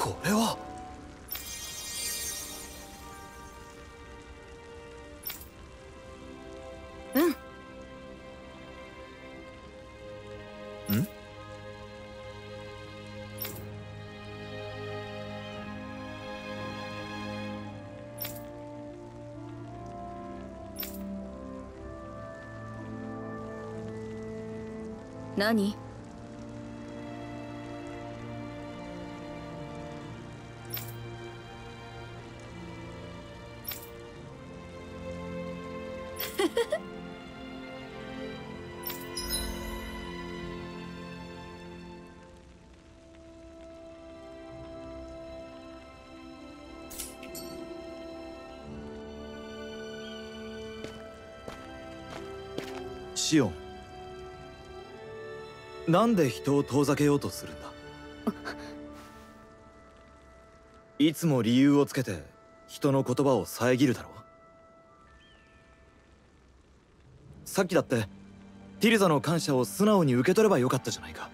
これは。ん？ 何？ シオン、なんで人を遠ざけようとするんだ？いつも理由をつけて人の言葉を遮るだろう。さっきだってティルザの感謝を素直に受け取ればよかったじゃないか。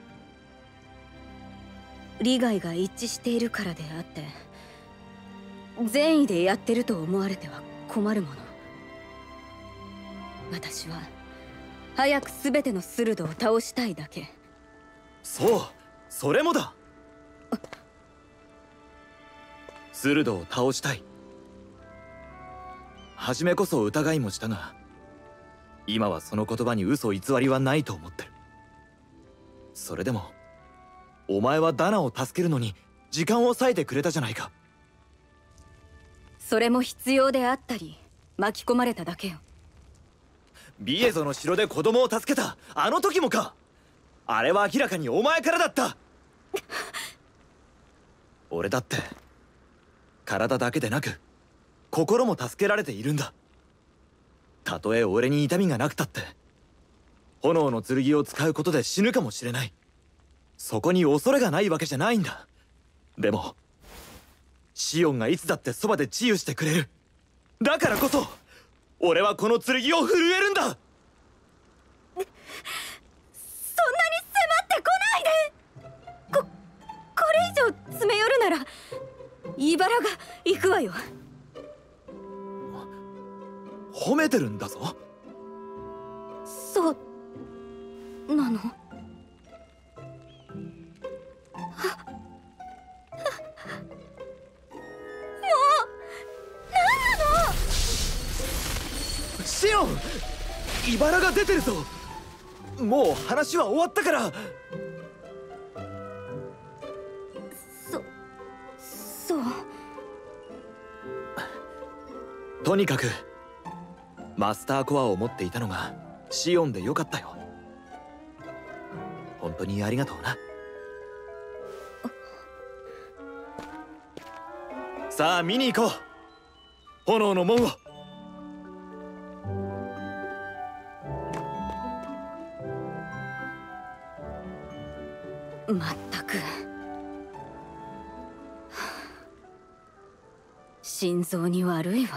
利害が一致しているからであって、善意でやってると思われては困るもの。私は早く全てのスルドを倒したいだけ。 そう、それもだ。スルドを倒したい。初めこそ疑いもしたが、今はその言葉に嘘偽りはないと思ってる。それでもお前はダナを助けるのに時間を割いてくれたじゃないか。 それも必要であったり巻き込まれただけよ。 ビエゾの城で子供を助けたあの時もか。あれは明らかにお前からだった。俺だって体だけでなく心も助けられているんだ。たとえ俺に痛みがなくたって炎の剣を使うことで死ぬかもしれない。そこに恐れがないわけじゃないんだ。でもシオンがいつだってそばで治癒してくれる。だからこそ俺はこの剣を震えるんだ。そんなに迫ってこないで。これ以上詰め寄るなら茨が行くわよ。 褒めてるんだぞ。 そうなの？シオン、 茨が出てるぞ。もう話は終わったから。 そう。 とにかくマスターコアを持っていたのがシオンでよかったよ。本当にありがとうな。さあ見に行こう、炎の門を。 まったく心臓に悪いわ。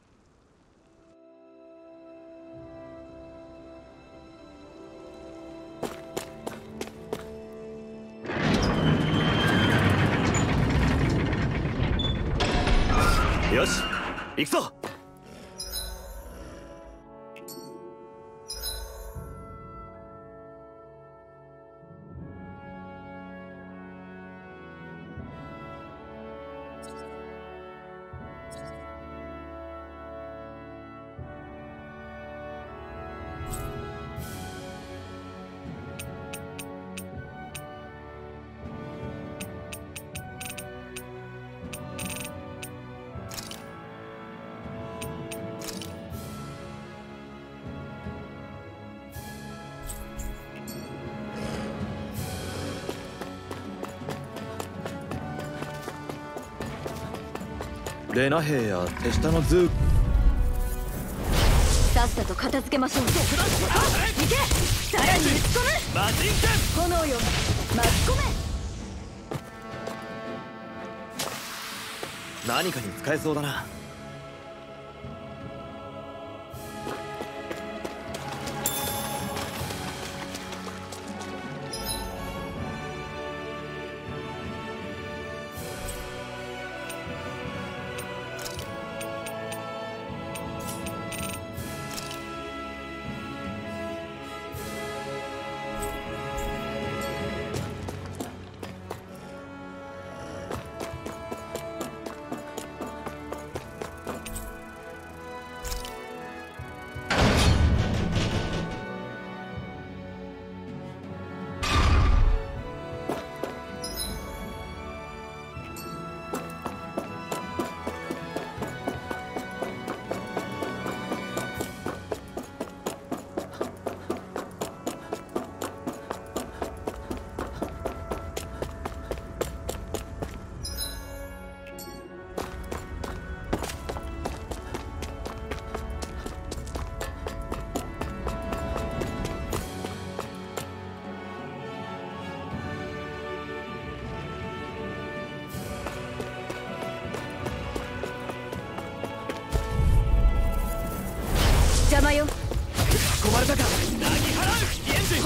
よし行くぞ。レナ兵や手下のズー。 さっさと片付けましょう。行け、さらに撃ち込む。 マジン炎よ巻き込め。 何かに使えそうだな。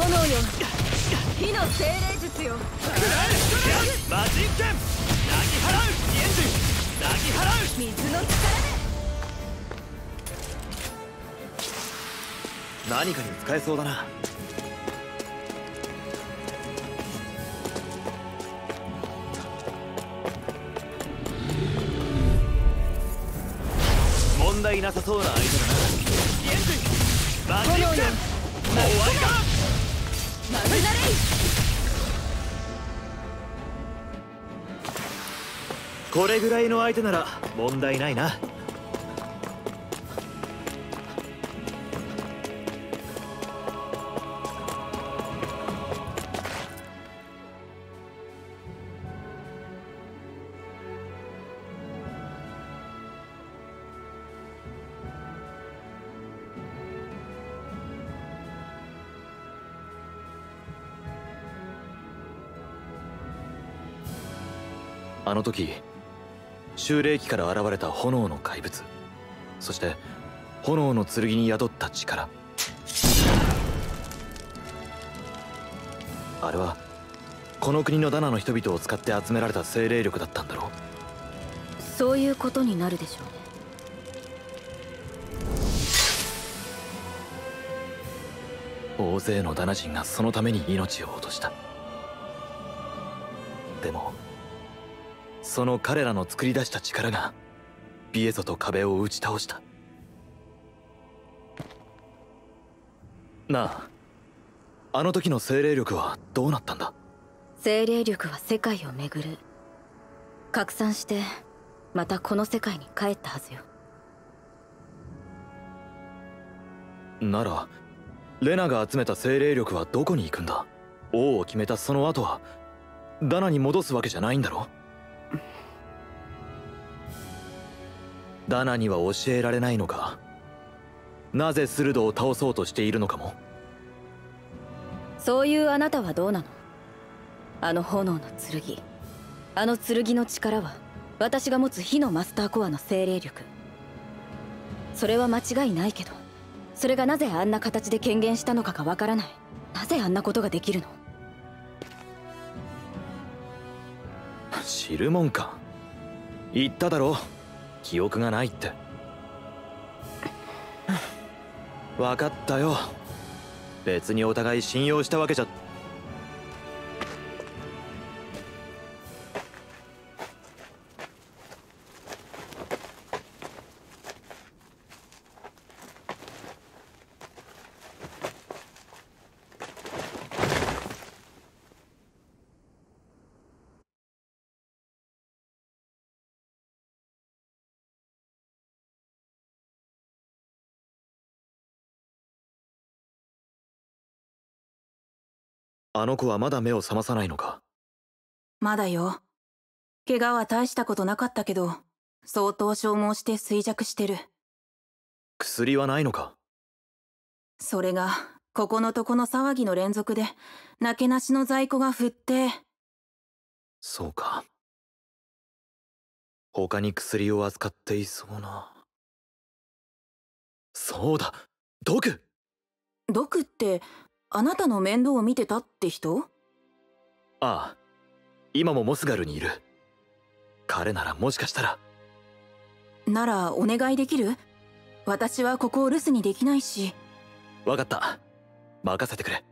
炎よ、火の精霊術よ。 マジン剣、なぎ払うエンジン、なぎ払う水の力で。 何かに使えそうだな。問題なさそうな相手だな。エンジン、マジン剣、もう終わりだ。 マグナレイ。 これぐらいの相手なら問題ないな。あの時修霊期から現れた炎の怪物、そして炎の剣に宿った力、あれはこの国のダナの人々を使って集められた精霊力だったんだろう。 そういうことになるでしょうね。 大勢のダナ人がそのために命を落とした。でもその彼らの作り出した力がビエゾと壁を打ち倒した。なあ、あの時の精霊力はどうなったんだ。 精霊力は世界を巡る。拡散してまたこの世界に帰ったはずよ。 ならレナが集めた精霊力はどこに行くんだ。王を決めたその後はダナに戻すわけじゃないんだろ。ダナには教えられないのか。なぜスルドを倒そうとしているのかも。 そういうあなたはどうなの。あの炎の剣、あの剣の力は私が持つ火のマスターコアの精霊力。それは間違いないけど、それがなぜあんな形で権限したのかがわからない。なぜあんなことができるの。 知るもんか。言っただろ、記憶がないって。分かったよ。別にお互い信用したわけじゃ。あの子はまだ目を覚まさないのか。 まだよ。怪我は大したことなかったけど、相当消耗して衰弱してる。 薬はないのか。 それがここのとこの騒ぎの連続でなけなしの在庫が降って。 そうか。他に薬を扱っていそうな。そうだ、毒。 毒ってあなたの面倒を見てたって人？ ああ、今もモスガルにいる。彼ならもしかしたら。 ならお願いできる？私はここを留守にできないし。 分かった、任せてくれ。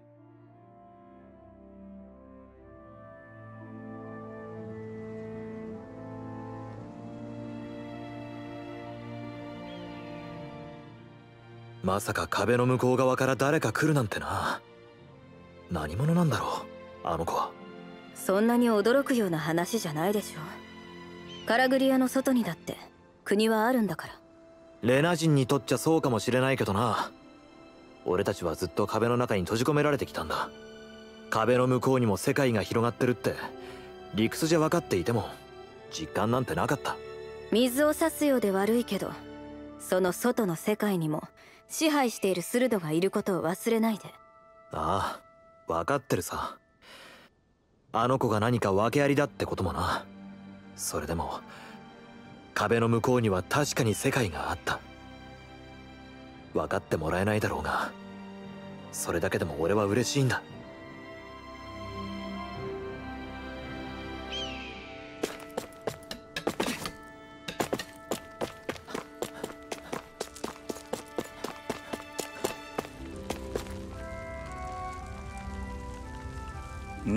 まさか壁の向こう側から誰か来るなんてな。何者なんだろう、あの子は。 そんなに驚くような話じゃないでしょ。カラグリアの外にだって国はあるんだから。 レナ人にとっちゃそうかもしれないけどな。俺たちはずっと壁の中に閉じ込められてきたんだ。壁の向こうにも世界が広がってるって理屈じゃ分かっていても実感なんてなかった。 水を差すようで悪いけど、その外の世界にも支配しているスルドがいることを忘れないで。 ああ、分かってるさ。あの子が何か訳ありだってこともな。それでも壁の向こうには確かに世界があった。分かってもらえないだろうが、 それだけでも俺は嬉しいんだ。 うん。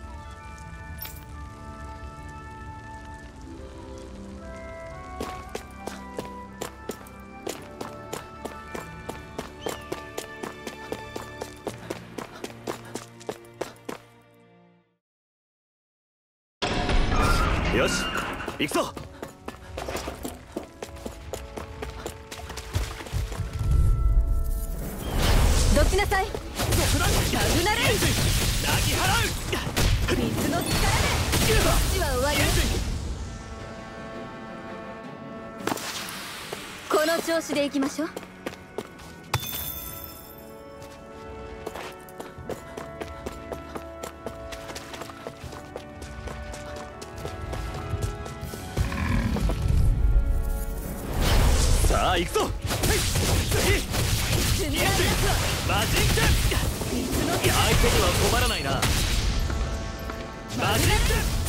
よし、行くぞ。 どきなさい。マグナレイズ泣き払う。 水の力でこっちは終わり。この調子でいきましょう。 さあ行くぞ。 スミランダスはマジン剣。 水の相手には困らないな。マジン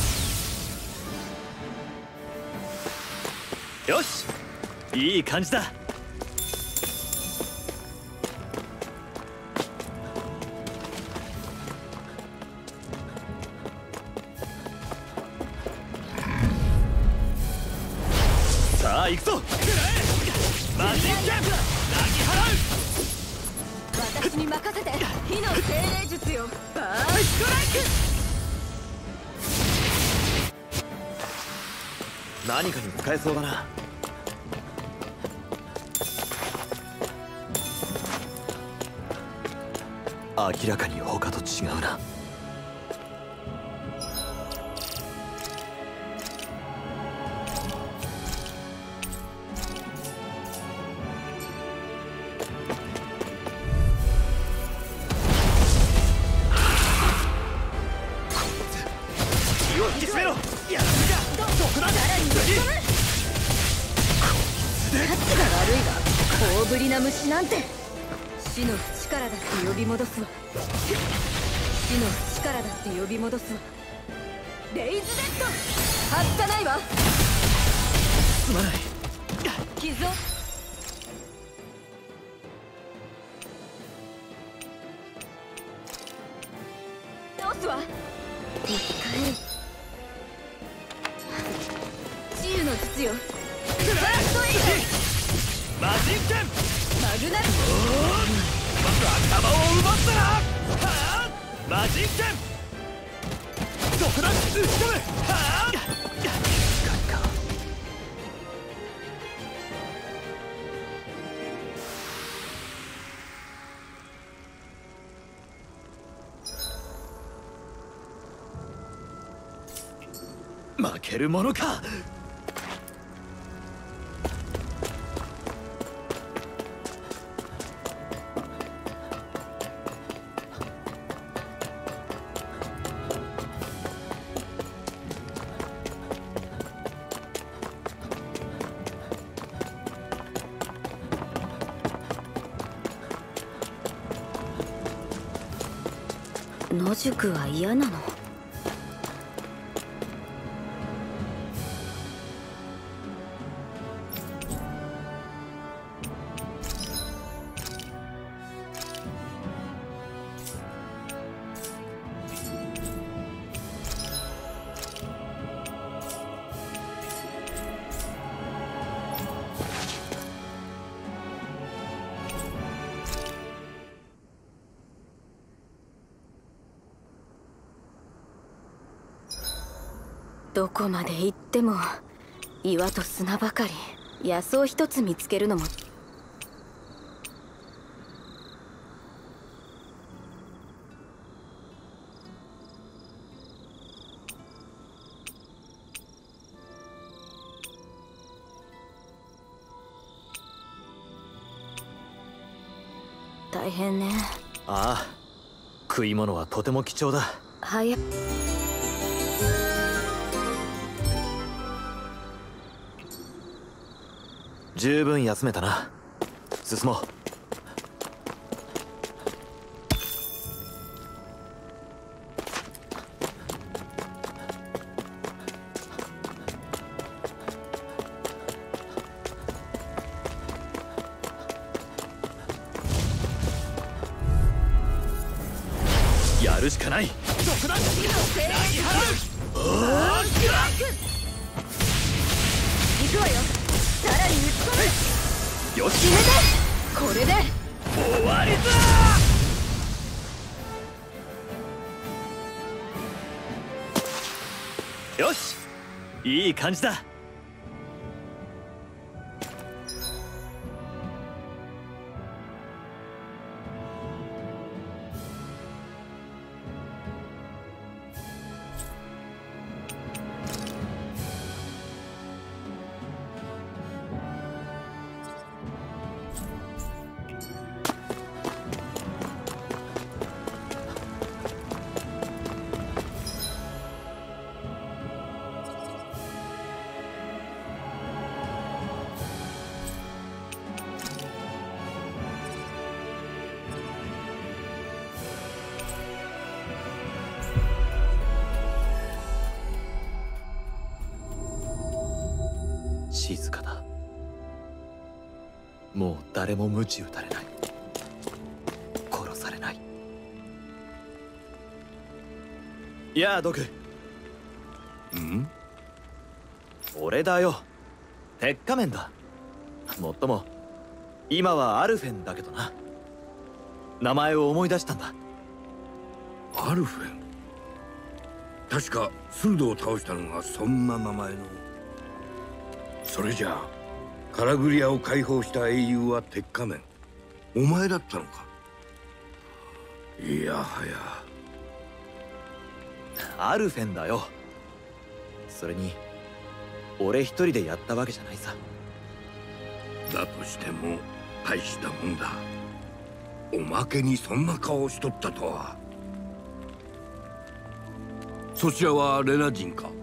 剣。よし、いい感じだ。さあ行くぞ。マジン剣。投げ払う。 私に任せて。火の精霊術よ。バーストライク。 何かに使えそうだな。明らかに他と違うな。気を引き締めろ。やらせがそこだ。 さらに乗り込む。タチが悪いが大ぶりな虫なんて。死の淵からだって呼び戻すわ。死の淵からだって呼び戻すわ。レイズデッド外さないわ。 すまない。 傷を直すわ。生き返る。治癒の術よ。ファーストエイマジン剣。 ドマグナル頭を奪ったな。はあ、マジン剣。そこだ。打ち込め。はあ。負けるものか。 野宿は嫌なの。どこまで行っても岩と砂ばかり。野草一つ見つけるのも。大変ね。 ああ、食い物はとても貴重だ。 早っ。 十分休めたな。進もう。 るしかない。 特段式の精霊行くわよ。さらに打ち込む。 よし、 決めて。これで終わりだ。よし、いい感じだ。静かだ。もう誰も鞭打たれない。殺されない。いやあ、ドク。 ん？ 俺だよ。鉄仮面だ。もっとも今はアルフェンだけどな。名前を思い出したんだ。 アルフェン。確かスルドを倒したのがそんな名前の。それじゃあカラグリアを解放した英雄は鉄仮面。お前だったのか。いやはや。 アルフェンだよ。それに俺一人でやったわけじゃないさ。 だとしても大したもんだ。おまけにそんな顔をしとったとは。そちらはレナ人か。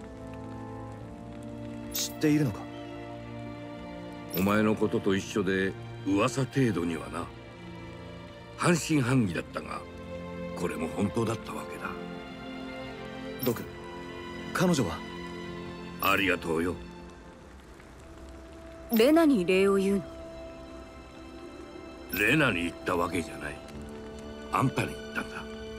知っているのか。 お前のことと一緒で噂程度にはな。半信半疑だったが、これも本当だったわけだ。 ドク、彼女は。 ありがとうよ。 レナに礼を言うの？ レナに言ったわけじゃない。あんたに言ったんだ。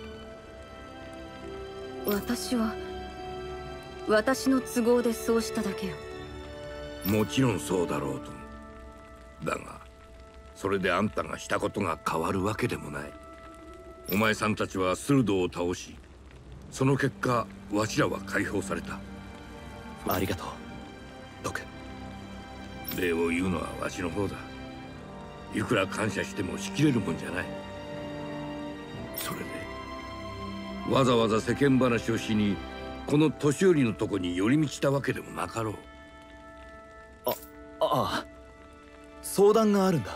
私の都合でそうしただけよ。 もちろんそうだろうと。だがそれであんたがしたことが変わるわけでもない。お前さんたちはスルドを倒し、その結果わしらは解放された。 ありがとう、ドク。 礼を言うのはわしの方だ。いくら感謝してもしきれるもんじゃない。それでわざわざ世間話をしにこの年寄りのとこに寄り道したわけでもなかろう。 ああ、相談があるんだ。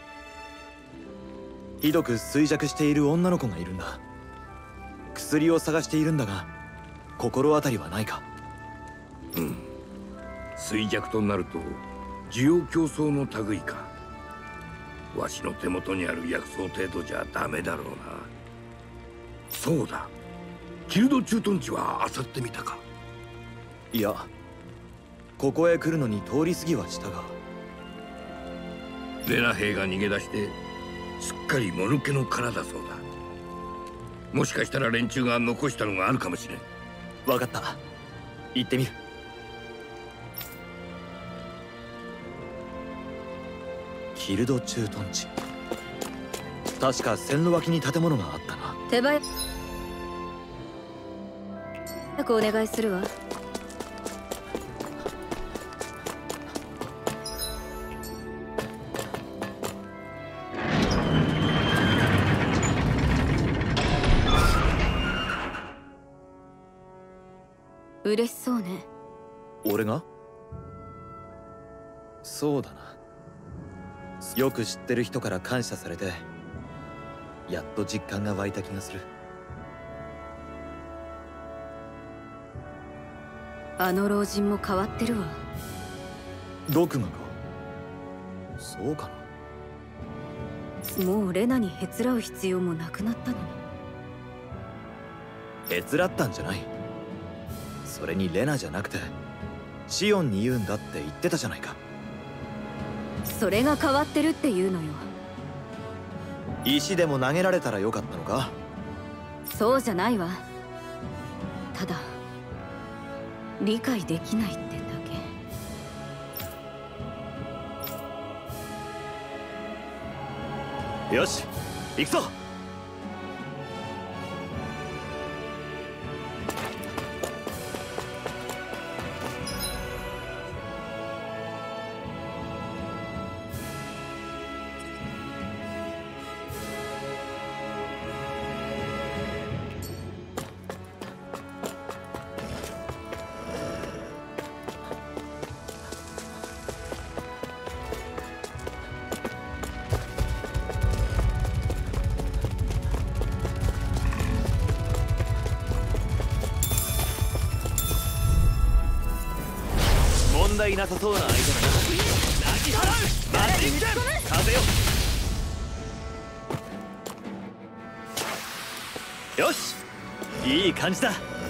ひどく衰弱している女の子がいるんだ。薬を探しているんだが、心当たりはないか。 うん、衰弱となると需要競争の類か。わしの手元にある薬草程度じゃダメだろうな。そうだ、キルド駐屯地は漁ってみたか。 いや、ここへ来るのに通り過ぎはしたが。 レナ兵が逃げ出してすっかりもぬけの殻だそうだ。もしかしたら連中が残したのがあるかもしれん。 分かった、行ってみる。キルド駐屯地、確か線路脇に建物があったな。 手早くお願いするわ。嬉しそうね。 俺が？そうだな。よく知ってる人から感謝されて、やっと実感が湧いた気がする。 あの老人も変わってるわ。 ドクがか？そうかな。 もうレナにへつらう必要もなくなったのに。 へつらったんじゃない。それにレナじゃなくてシオンに言うんだって言ってたじゃないか。 それが変わってるっていうのよ。 石でも投げられたらよかったのか。 そうじゃないわ。ただ理解できないってだけ。よし行くぞ。問題なさそうな相手だな。泣き払うマジンケン風よ。よしいい感じだ。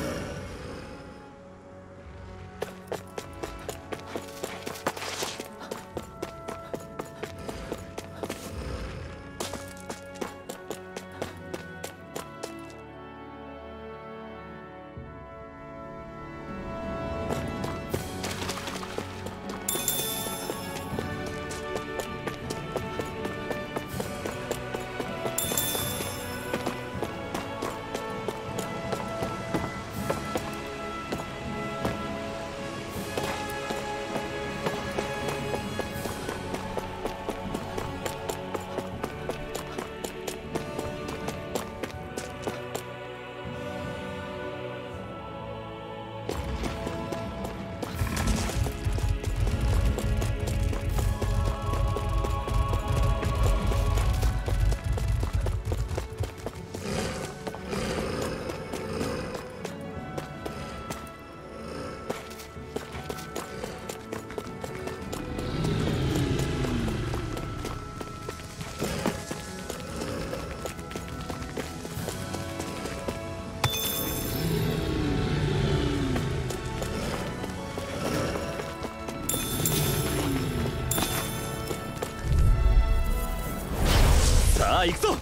さあ行くぞ。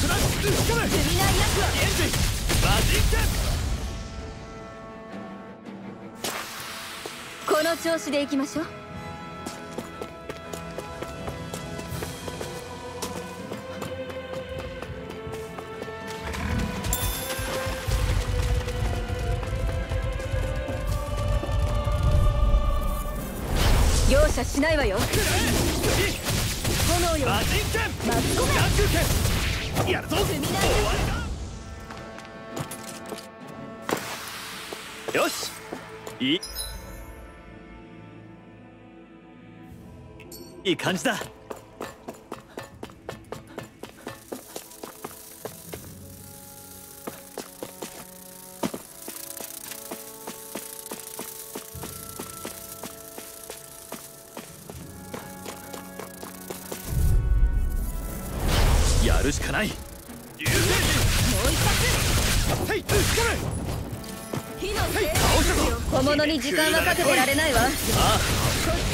この調子で行きましょう。容赦しないわよ。炎よマジンケン巻き込め。 眼球剣やるぞ。 踏み台よしいい感じだ。やるしかない。流星もう一発。 はいぶち込め。 火の精霊小物に時間はかけてられないわ。ああこっちは終わり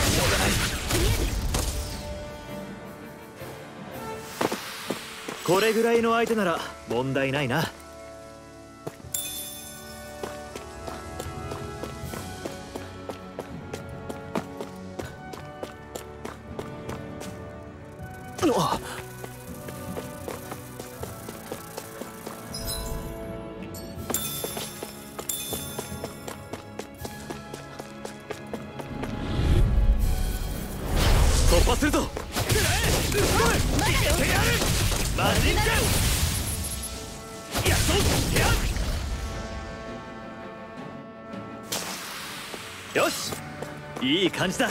これぐらいの相手なら問題ないな。突破するぞ。マジンケンやっとよしいい感じだ。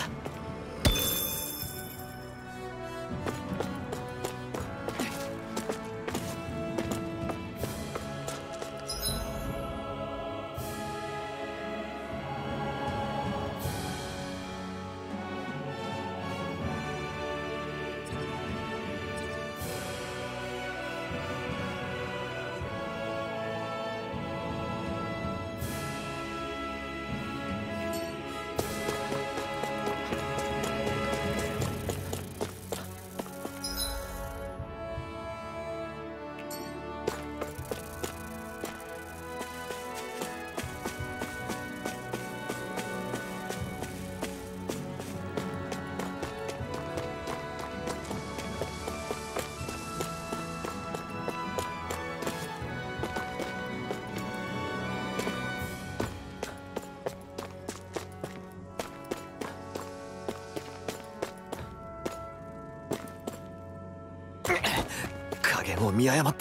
加減を見誤った。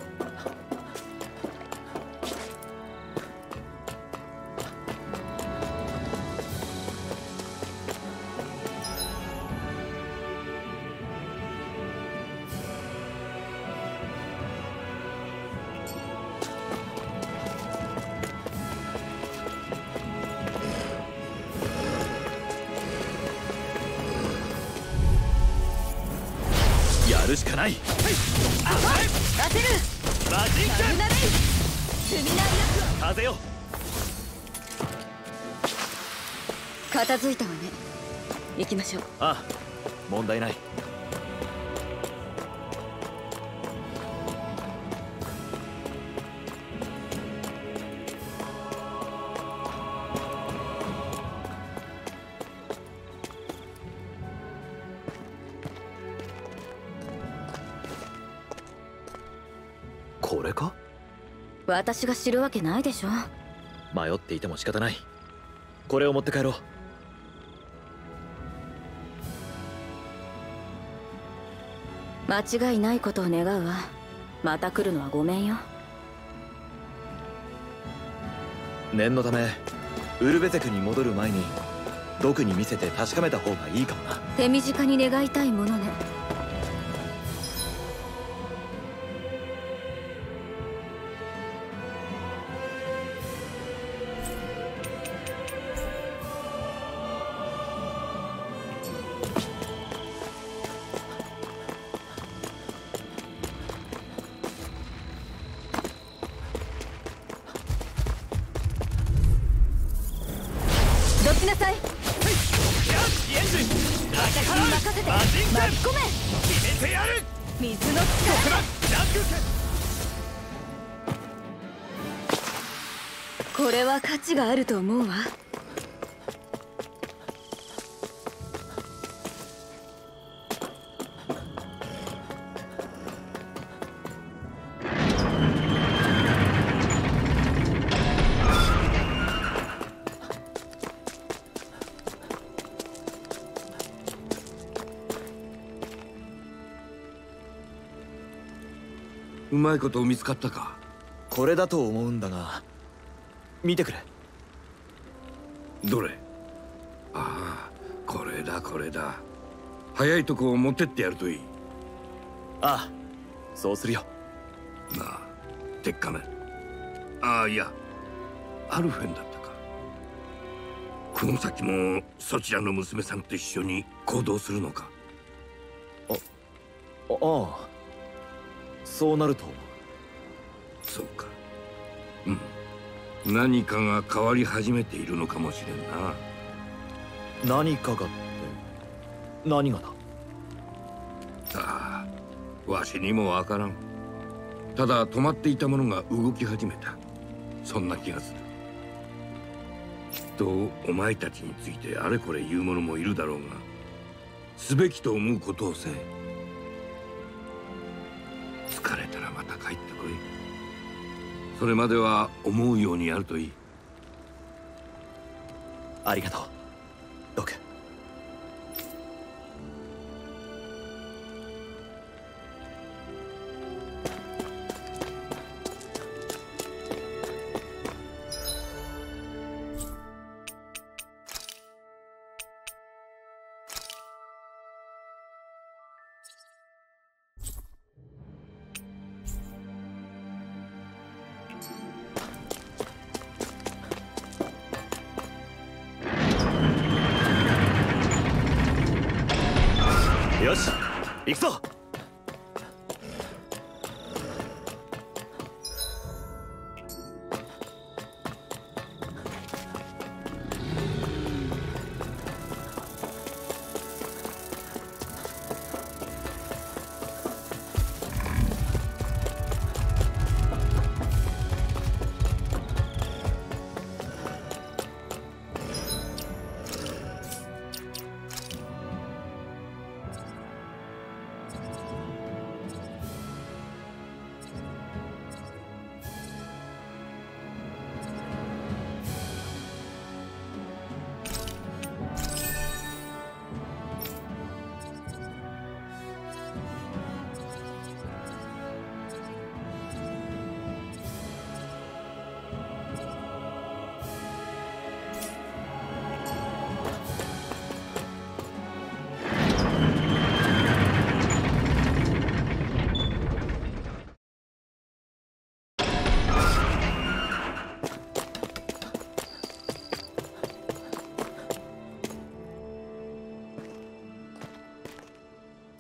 やるしかない。 当てる。 マジンマグナレイルミナリア風よ。 片付いたわね。行きましょう。 ああ、問題ない。これか？ 私が知るわけないでしょ。 迷っていても仕方ない。これを持って帰ろう。 間違いないことを願うわ。また来るのはごめんよ。 念のためウルベゼクに戻る前にドクに見せて確かめた方がいいかもな。 手短に願いたいものね。どきなさい。私に任せて。巻き込め。 決めてやる。 水の力。これは価値があると思うわ。 うまいこと見つかったか？ これだと思うんだが、見てくれ。 どれ？ああ、これだこれだ。早いとこを持ってってやるといい。 ああ、そうするよ。 なあ、鉄仮面。ああ、いや、アルフェンだったか。この先もそちらの娘さんと一緒に行動するのか？ ああ、そうなると思う。 そうか。うん。何かが変わり始めているのかもしれんな。 何かがって何がだ？ さあ、わしにもわからん。ただ止まっていたものが動き始めた。そんな気がする。きっとお前たちについてあれこれ言う者もいるだろうが、すべきと思うことをせえ。疲れたらまた帰ってこい。それまでは思うようにやるといい。 ありがとう、ドク。よし、行くぞ。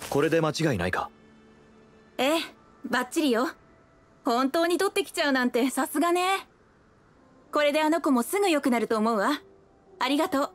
これで間違いないか？ ええ、バッチリよ。本当に取ってきちゃうなんてさすがね。これであの子もすぐ良くなると思うわ。ありがとう。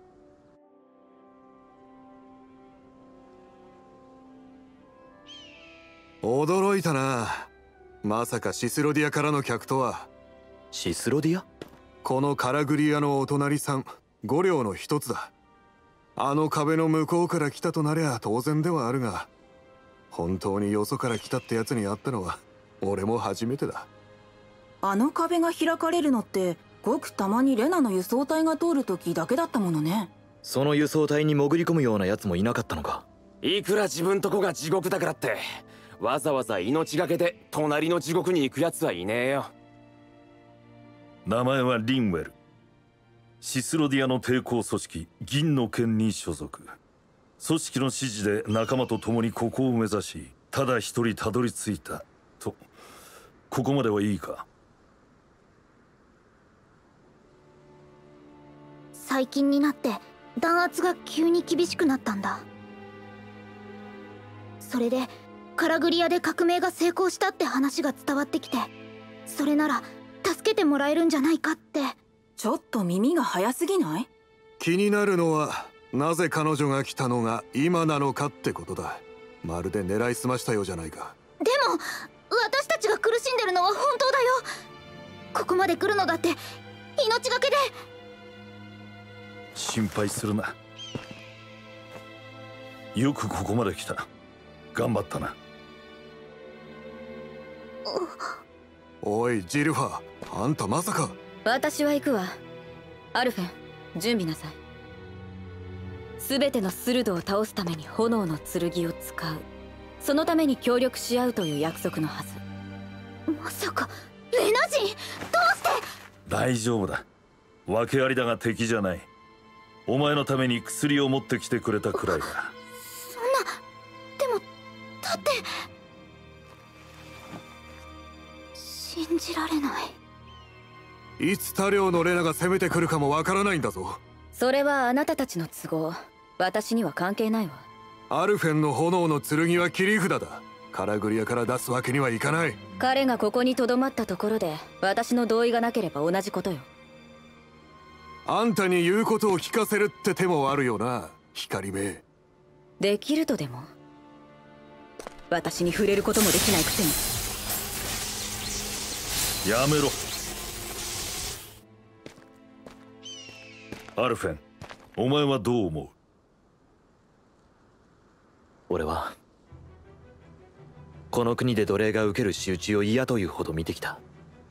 驚いたな。まさかシスロディアからの客とは。 シスロディア？ このカラグリアのお隣さん、5両の一つだ。あの壁の向こうから来たとなりゃ当然ではあるが、本当によそから来たってやつに会ったのは俺も初めてだ。 あの壁が開かれるのってごくたまにレナの輸送隊が通る時だけだったものね。 その輸送隊に潜り込むようなやつもいなかったのか？ いくら自分とこが地獄だからってわざわざ命がけで隣の地獄に行くやつはいねえよ。 名前はリンウェル。シスロディアの抵抗組織銀の剣に所属。組織の指示で仲間と共にここを目指しただ一人たどり着いたと。ここまではいいか？ 最近になって弾圧が急に厳しくなったんだ。それでカラグリアで革命が成功したって話が伝わってきて、それなら助けてもらえるんじゃないかって。 ちょっと耳が早すぎない？ 気になるのはなぜ彼女が来たのが今なのかってことだ。まるで狙いすましたようじゃないか。 でも私たちが苦しんでるのは本当だよ。ここまで来るのだって命がけで。 心配するな。よくここまで来た。頑張ったな。 おいジルファー、あんたまさか。 私は行くわ。アルフェン、準備なさい。全てのスルドを倒すために炎の剣を使う。そのために協力し合うという約束のはず。 まさかレナ人？どうして？ 大丈夫だ。訳ありだが敵じゃない。お前のために薬を持ってきてくれたくらいだ。 そんな。でもだって信じられない。 いつ他領のレナが攻めてくるかもわからないんだぞ。 それはあなたたちの都合。私には関係ないわ。 アルフェンの炎の剣は切り札だ。カラグリアから出すわけにはいかない。 彼がここにとどまったところで私の同意がなければ同じことよ。 あんたに言うことを聞かせるって手もあるよな、光目。 できるとでも？私に触れることもできないくせに。 やめろ。アルフェン、お前はどう思う？ 俺はこの国で奴隷が受ける仕打ちを嫌というほど見てきた。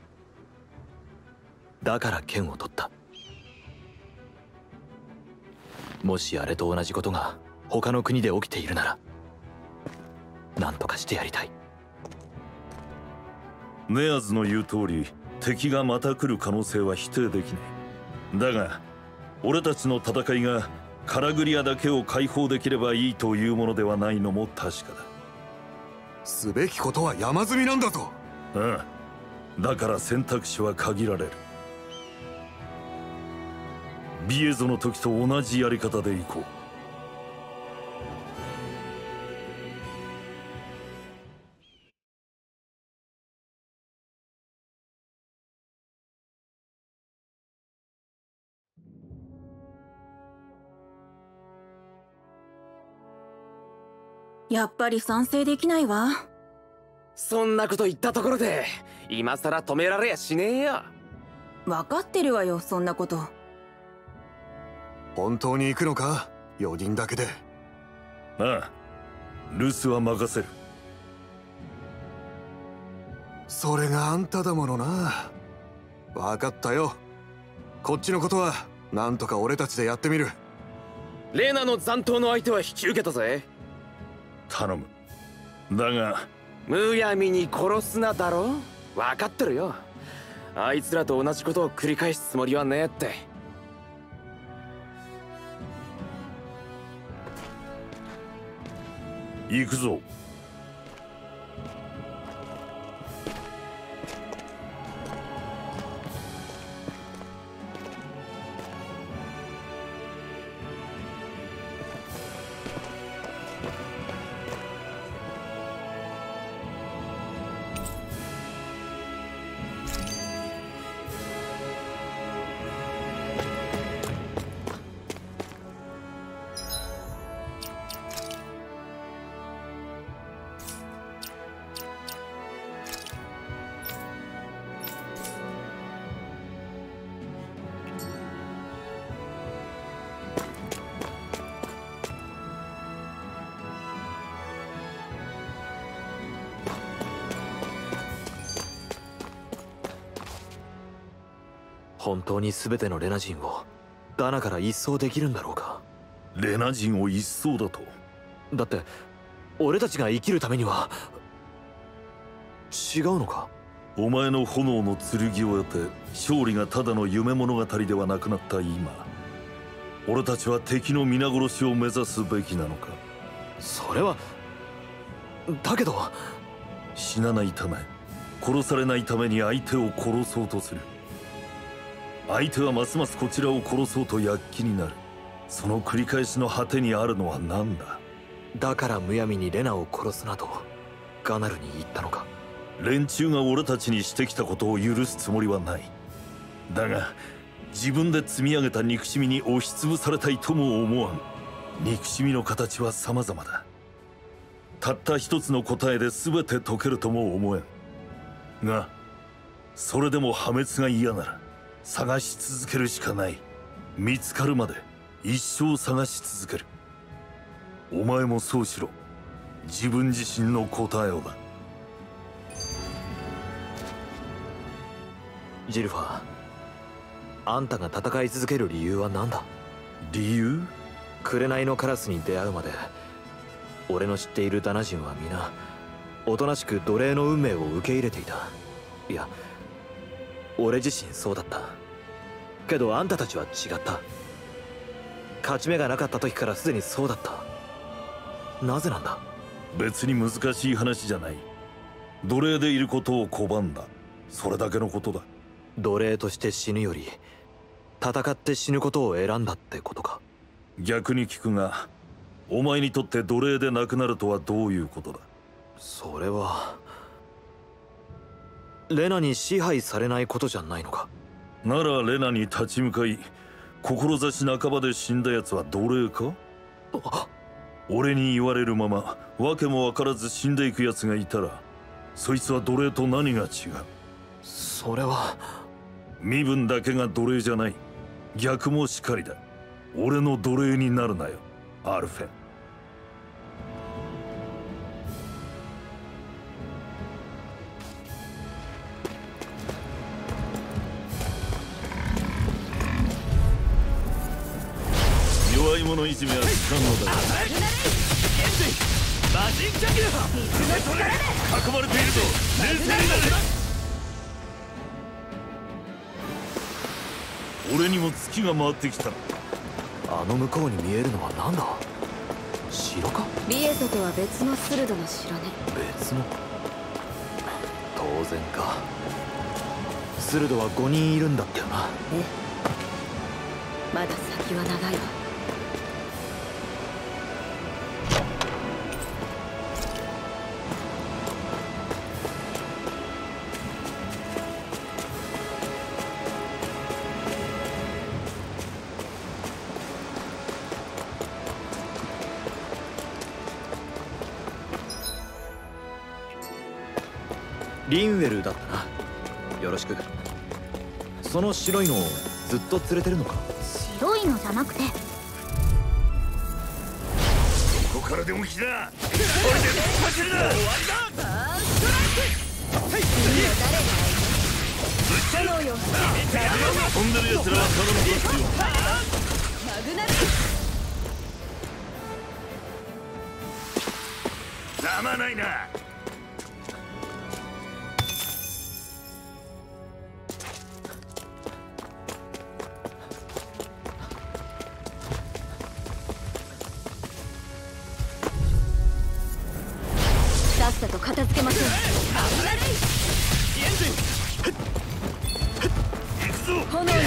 だから剣を取った。もしあれと同じことが他の国で起きているなら何とかしてやりたい。 ネアズの言う通り、敵がまた来る可能性は否定できない。だが俺たちの戦いがカラグリアだけを解放できればいいというものではないのも確かだ。 すべきことは山積みなんだぞ。 ああ、だから選択肢は限られる。ビエゾの時と同じやり方でいこう。 やっぱり賛成できないわ。 そんなこと言ったところで今さら止められやしねえよ。 分かってるわよ、そんなこと。 本当に行くのか、4人だけで。 ああ、留守は任せる。 それがあんただものな。分かったよ。こっちのことはなんとか俺たちでやってみる。 レナの残党の相手は引き受けたぜ。 頼む。だがむやみに殺すなだろ。分かってるよ。あいつらと同じことを繰り返すつもりはねえって。 行くぞ。 本当に全てのレナ人をダナから一掃できるんだろうか。 レナ人を一掃だと？ だって俺たちが生きるためには。違うのか？ お前の炎の剣を得て勝利がただの夢物語ではなくなった今、俺たちは敵の皆殺しを目指すべきなのか？ それはだけど、 死なないため、殺されないために相手を殺そうとする。相手はますますこちらを殺そうと躍起になる。その繰り返しの果てにあるのは何だ？ だからむやみにレナを殺すなとガナルに言ったのか？ 連中が俺たちにしてきたことを許すつもりはない。だが自分で積み上げた憎しみに押しつぶされたいとも思わん。憎しみの形は様々だ。たった一つの答えで全て解けるとも思えん。がそれでも破滅が嫌なら探し続けるしかない。見つかるまで一生探し続ける。お前もそうしろ。自分自身の答えをだ。 ジルファー、あんたが戦い続ける理由は何だ？ 理由？ 紅のカラスに出会うまで俺の知っているダナ人は皆おとなしく奴隷の運命を受け入れていた。いや、俺自身そうだった。けどあんたたちは違った。勝ち目がなかった時からすでにそうだった。なぜなんだ？ 別に難しい話じゃない。奴隷でいることを拒んだ。それだけのことだ。 奴隷として死ぬより戦って死ぬことを選んだってことか？ 逆に聞くが、お前にとって奴隷でなくなるとはどういうことだ？ それはレナに支配されないことじゃないのか？ ならレナに立ち向かい志半ばで死んだ奴は奴隷か？俺に言われるまま訳も分からず死んでいく奴がいたら、そいつは奴隷と何が違う？ それは身分だけが奴隷じゃない。逆もしかりだ。俺の奴隷になるなよ、アルフェン。弱い者いじめは不可能だ。囲まれているぞ。冷静になれ。俺にも月が回ってきた。 あの向こうに見えるのは何だ？城か？ ビエゾとは別のスルドの城ね。 別の？当然か。スルドは5人いるんだったよな。 ええ、まだ先は長いわ。 リンウェルだったな。よろしく。その白いのをずっと連れてるのか？ 白いのじゃなくて、 ここからでも来な。俺で走るな。終わりだ。飛んでる奴らはただのバスよ。 マグナルざまないな。 さっさと片付けましょう。炎よ、巻き込め。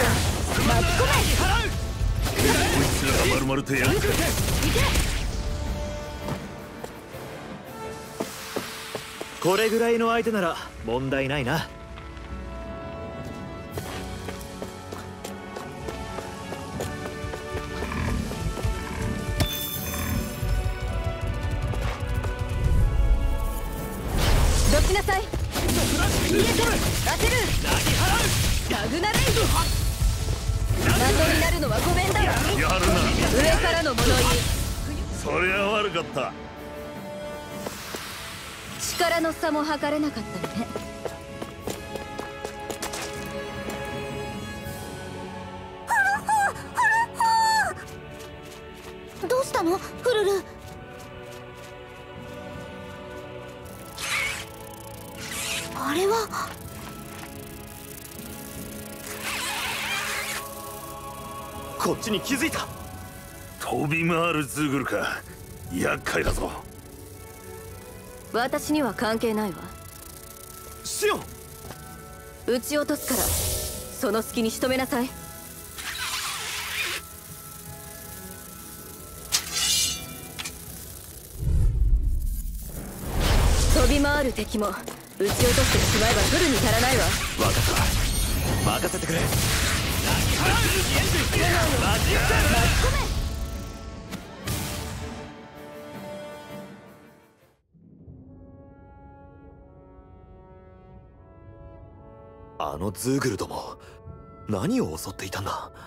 こいつらが丸々とやるか。 これぐらいの相手なら問題ないな。 どきなさい。当てる。ラグナレイド。的になるのはごめんだ。 やるな。 上からの物言い。 そりゃ悪かった。 力の差も測れなかったのね。 どうしたのフルル？あれはこっちに気づいた。 飛び回るズーグルか。厄介だぞ。 私には関係ないわ。 シオン、 撃ち落とすからその隙に仕留めなさい。飛び回る敵も撃ち落としてしまえば取るに足らないわ。 分かった、任せてくれ。あのズーグルども何を襲っていたんだ。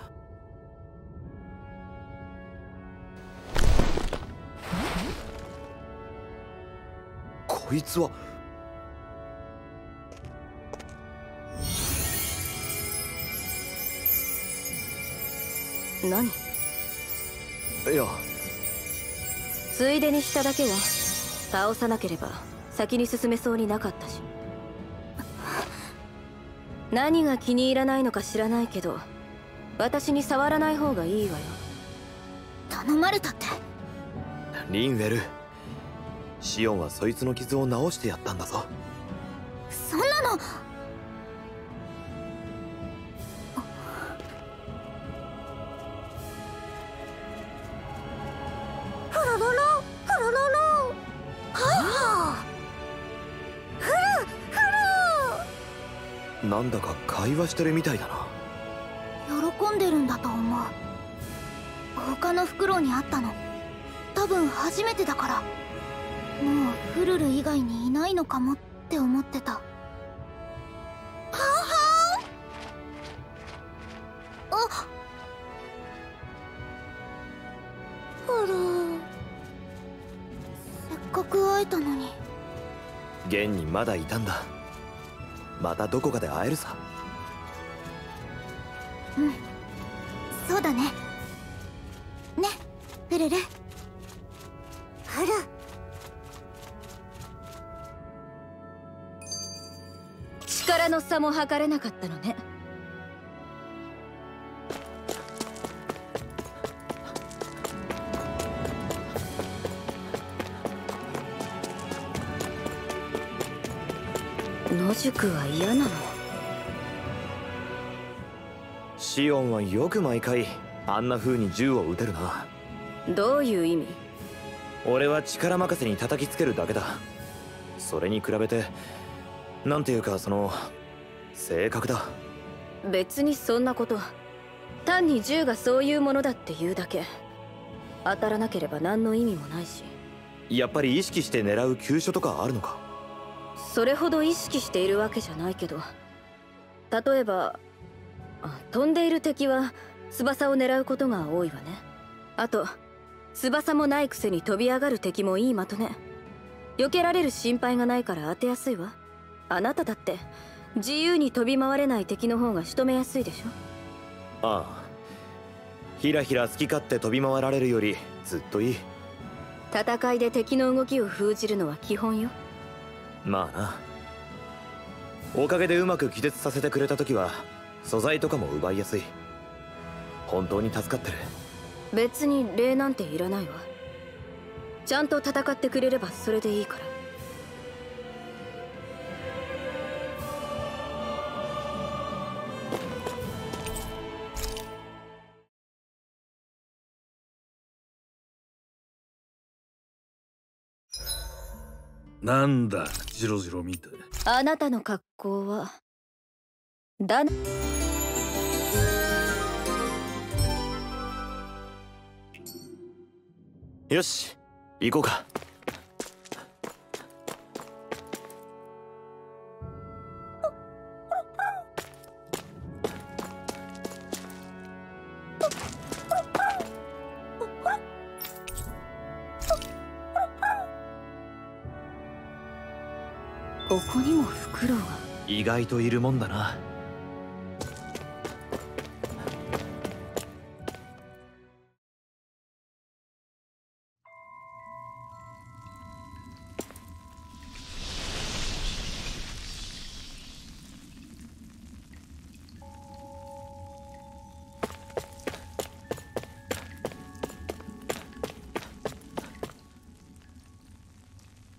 こいつは何？ いや、 ついでにしただけよ。倒さなければ先に進めそうになかったし。何が気に入らないのか知らないけど、私に触らない方がいいわよ。 頼まれたって。 リンウェル、シオンはそいつの傷を治してやったんだぞ。 そんなの。フロロロフロロロ。はあ、フルなんだか会話してるみたいだな。 喜んでるんだと思う。他のフクロウに会ったの多分初めてだから、もうフルル以外にいないのかもって思ってた。ははあ、フル、せっかく会えたのに。 現にまだいたんだ。またどこかで会えるさ。 うん、そうだね。ね、フルル。フル。 力の差も測れなかったのね。野宿は嫌なの？ シオンはよく毎回あんな風に銃を撃てるな。 どういう意味？ 俺は力任せに叩きつけるだけだ。それに比べてなんていうか、その性格だ。 別にそんなこと。単に銃がそういうものだっていうだけ。当たらなければ何の意味もないし。 やっぱり意識して狙う急所とかあるのか？ それほど意識しているわけじゃないけど、例えば飛んでいる敵は翼を狙うことが多いわね。あと翼もないくせに飛び上がる敵もいい的ね。避けられる心配がないから当てやすいわ。あなただって自由に飛び回れない敵の方が仕留めやすいでしょ。 ああ、ひらひら好き勝手飛び回られるよりずっといい。 戦いで敵の動きを封じるのは基本よ。 まあな。おかげでうまく気絶させてくれた時は素材とかも奪いやすい。本当に助かってる。 別に礼なんていらないわ。ちゃんと戦ってくれればそれでいいから。 なんだジロジロ見て。 あなたの格好はだな。 よし、行こうか。 ここにもフクロウが。 意外といるもんだな。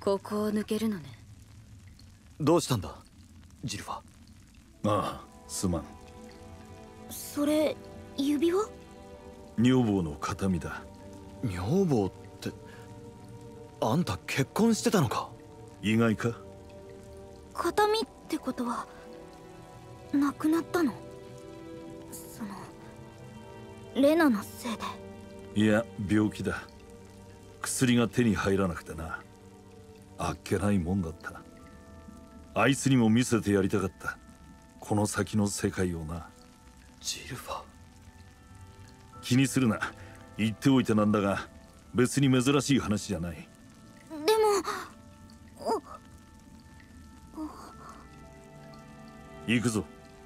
ここを抜けるのね。 どうしたんだジルファ。 ああ、すまん。 それ指輪？ 女房の形見だ。 女房ってあんた結婚してたのか。 意外か。 形見ってことは亡くなったの？そのレナのせいで？ いや、病気だ。薬が手に入らなくてな。あっけないもんだった。あいつにも見せてやりたかった、この先の世界をな。 ジルファ。 気にするな。言っておいてなんだが、別に珍しい話じゃない。 でも行くぞ。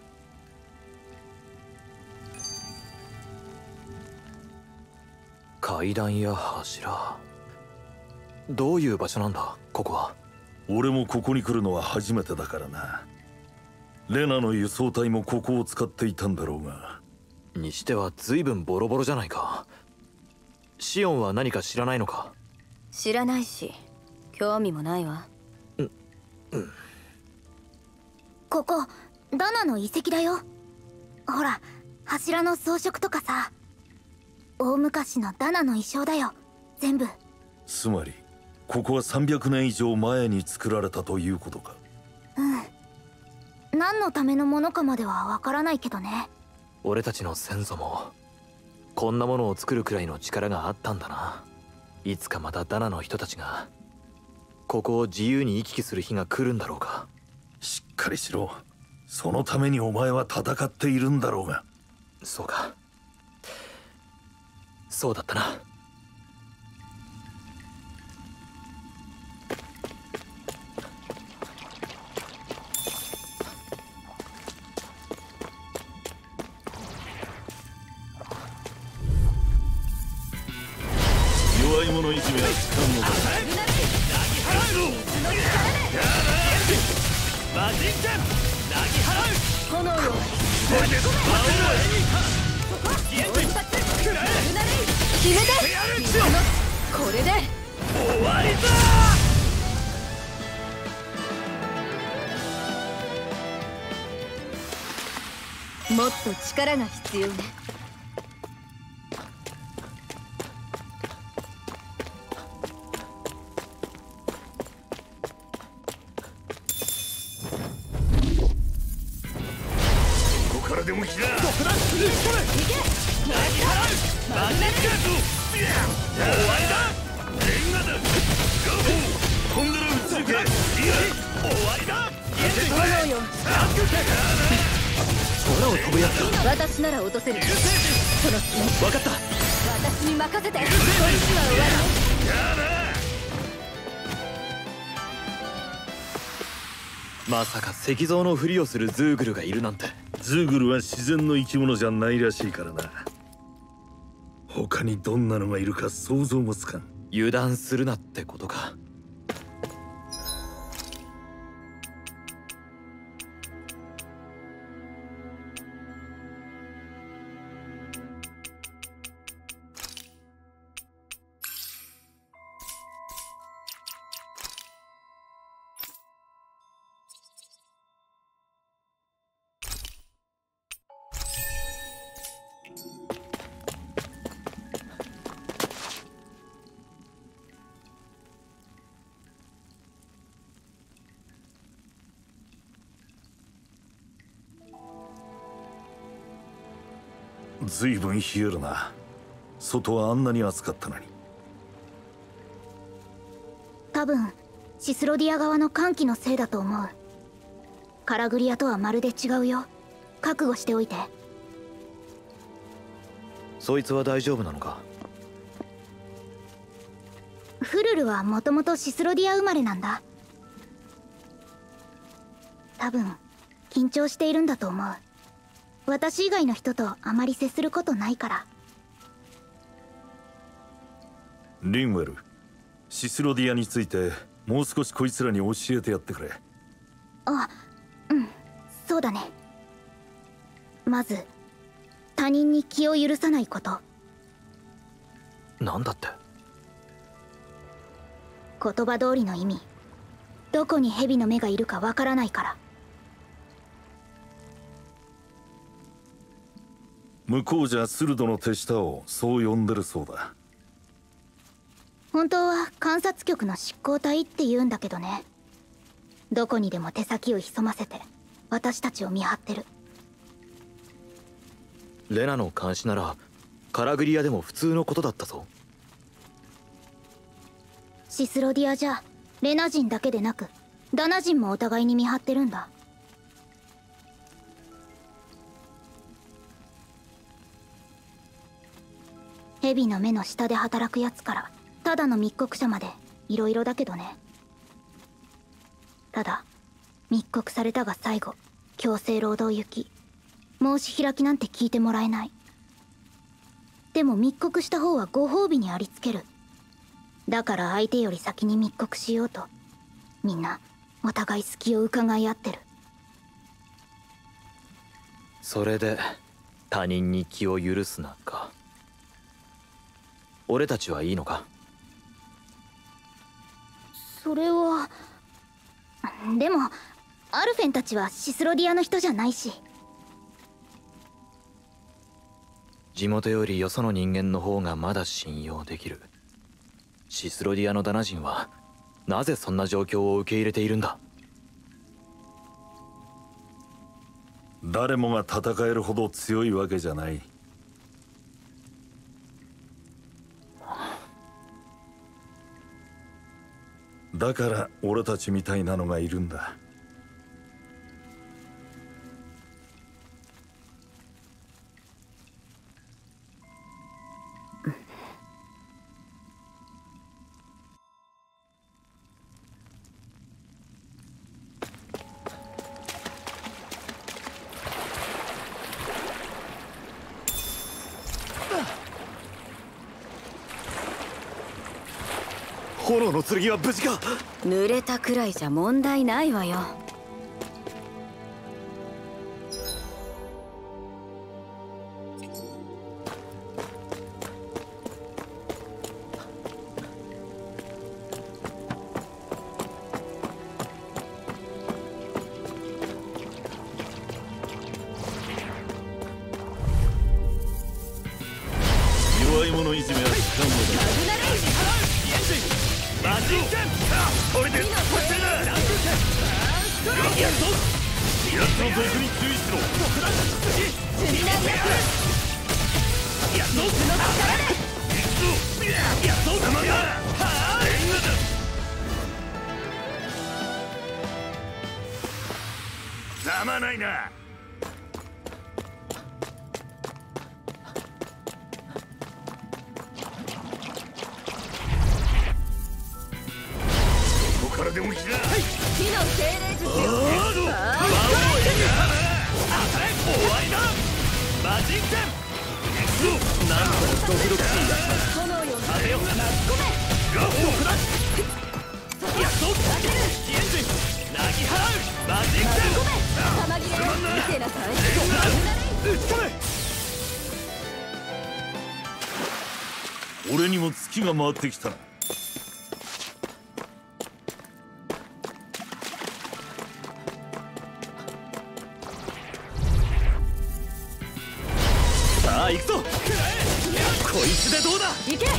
階段や柱。どういう場所なんだここは。 俺もここに来るのは初めてだからな。レナの輸送隊もここを使っていたんだろうが。 にしては随分ボロボロじゃないか。シオンは何か知らないのか。 知らないし興味もないわ。 ここダナの遺跡だよ。ほら柱の装飾とかさ、大昔のダナの衣装だよ全部。 つまりここは300年以上前に作られたということか。 何のためのものかまではわからないけどね。 俺たちの先祖もこんなものを作るくらいの力があったんだな。いつかまたダナの人たちがここを自由に行き来する日が来るんだろうか。 しっかりしろ。そのためにお前は戦っているんだろうが。 そうか、そうだったな。 弱い者いじめは使うのだ。 炎よ決めて。これで終わりだ。 もっと力が必要ね。 でも来た。 空を飛ぶやつだ。 私なら落とせる。その隙に分かった。 私に任せて。こいつは終わまさか石像のふりをするズーグルがいるなんて。 ズーグルは自然の生き物じゃないらしいからな。他にどんなのがいるか想像もつかん。 油断するなってことか。 ずいぶん冷えるな。外はあんなに暑かったのに。 多分シスロディア側の寒気のせいだと思う。カラグリアとはまるで違うよ。覚悟しておいて。 そいつは大丈夫なのか。 フルルはもともとシスロディア生まれなんだ。多分緊張しているんだと思う。私以外の人とあまり接することないから。 リンウェル、シスロディアについてもう少しこいつらに教えてやってくれ。 あ、うん、そうだね。まず他人に気を許さないこと。 なんだって。 言葉通りの意味。 どこに蛇の目がいるかわからないから。 向こうじゃ鋭の手下をそう呼んでるそうだ。 本当は観察局の執行隊って言うんだけどね。どこにでも手先を潜ませて私たちを見張ってる。 レナの監視ならカラグリアでも普通のことだったぞ。 シスロディアじゃレナ人だけでなくダナ人もお互いに見張ってるんだ。蛇の目の下で働くやつからただの密告者までいろいろだけどね。ただ密告されたが最後強制労働行き、申し開きなんて聞いてもらえない。でも密告した方はご褒美にありつける。だから相手より先に密告しようとみんなお互い隙を伺い合ってる。 それで他人に気を許すなか。俺たちはいいのか？ それはでもアルフェンたちはシスロディアの人じゃないし。 地元よりよその人間の方がまだ信用できる。シスロディアのダナ人はなぜそんな状況を受け入れているんだ？ 誰もが戦えるほど強いわけじゃない。だから俺たちみたいなのがいるんだ。 炎の剣は無事か？ 濡れたくらいじゃ問題ないわよ。 弱い者いじめは時間もだ。マジン戦これでやっとやつの毒に注意しろ。やっとやっとたまんだ。ざまないな。でも火の精霊術よ。終わりだ。マジン戦なんとドキドキ炎よあれよなっこめガッとだ。やっとエンジンなぎ払う。マジン戦玉切れ見てなさい。撃ち込め。俺にも月が回ってきたな。さあ行くぞ。こいつでどうだ。行け。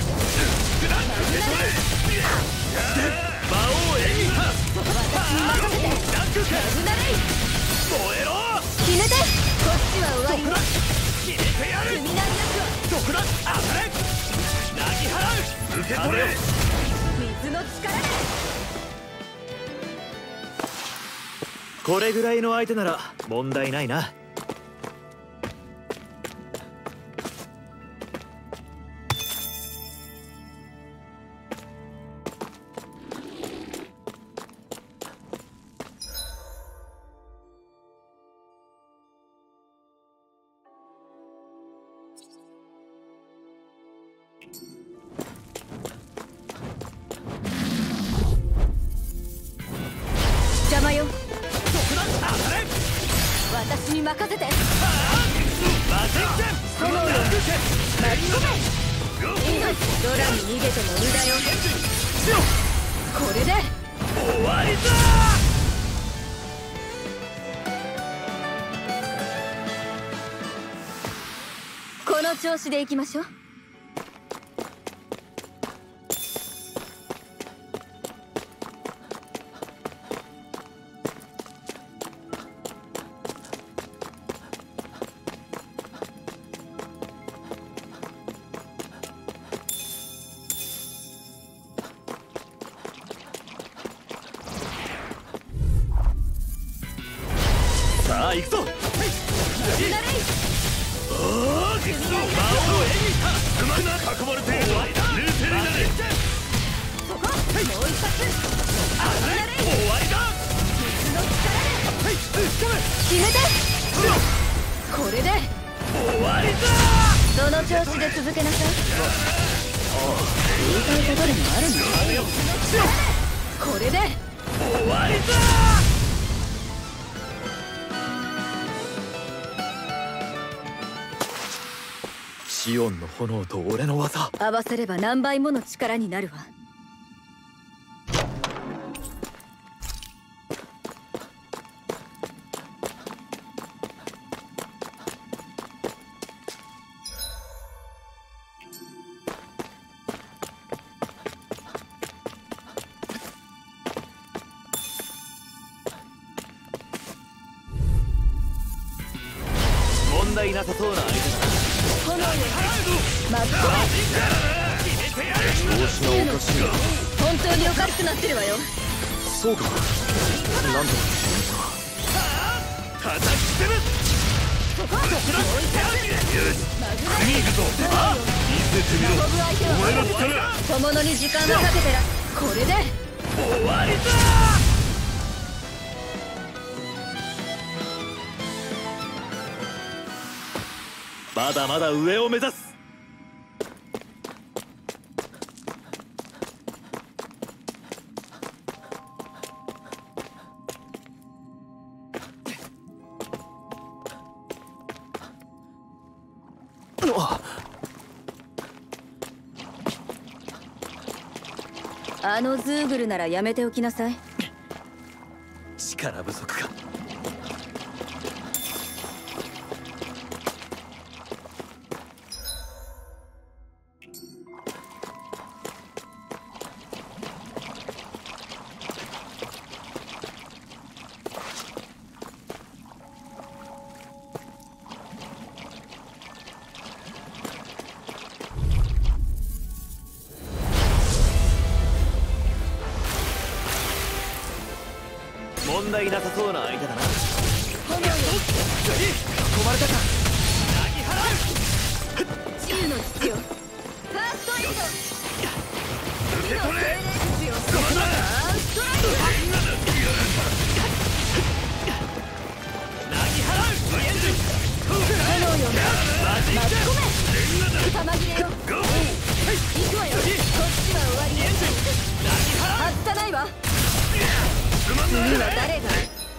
魔王エリータ私に任せて。燃えろ。決めて。こっちは終わり。決めてやる。クミナル役は毒だ。当たれ。なぎ払う。受け取れ。水の力で。 これぐらいの相手なら問題ないな。 邪魔よ。私に任せて。炎よ巻き込め。ドラに逃げても無駄よ。これで終わりだ。 この調子でいきましょう。 さあ行くぞ。 囲まれているのは冷静になれ。 そこもう一発。 終わりだ。 決めて。これで終わりだ。 その調子で続けなさい。言いたいことでもあるの。これで終わりだ。 シオンの炎と俺の技、 合わせれば何倍もの力になるわ。 問題なさそうな相手だな。 炎よマット調子がおかしいな。 本当におかしくなってるわよ。 そうか、なんと叩きつける。 そこもう一発。 次に行くぞ。見せてみろ。 飛ぶ相手お前の力。 は小物に時間をかけてら。これで終わりだ。 まだまだ上を目指す。 あのズーグルならやめておきなさい。 力不足か。問題なさそうな相手だな。 炎よ囲まれたか。 自由の父よ。ファーストエイド。受け取れ。父よ。ファーストエイド。炎よ巻き込め。玉切れよ。行くわよ。こっちは終わりよ。外さないわ。次は誰が。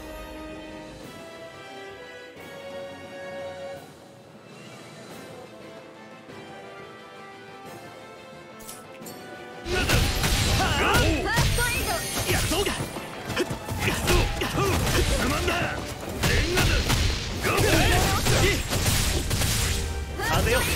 風よ。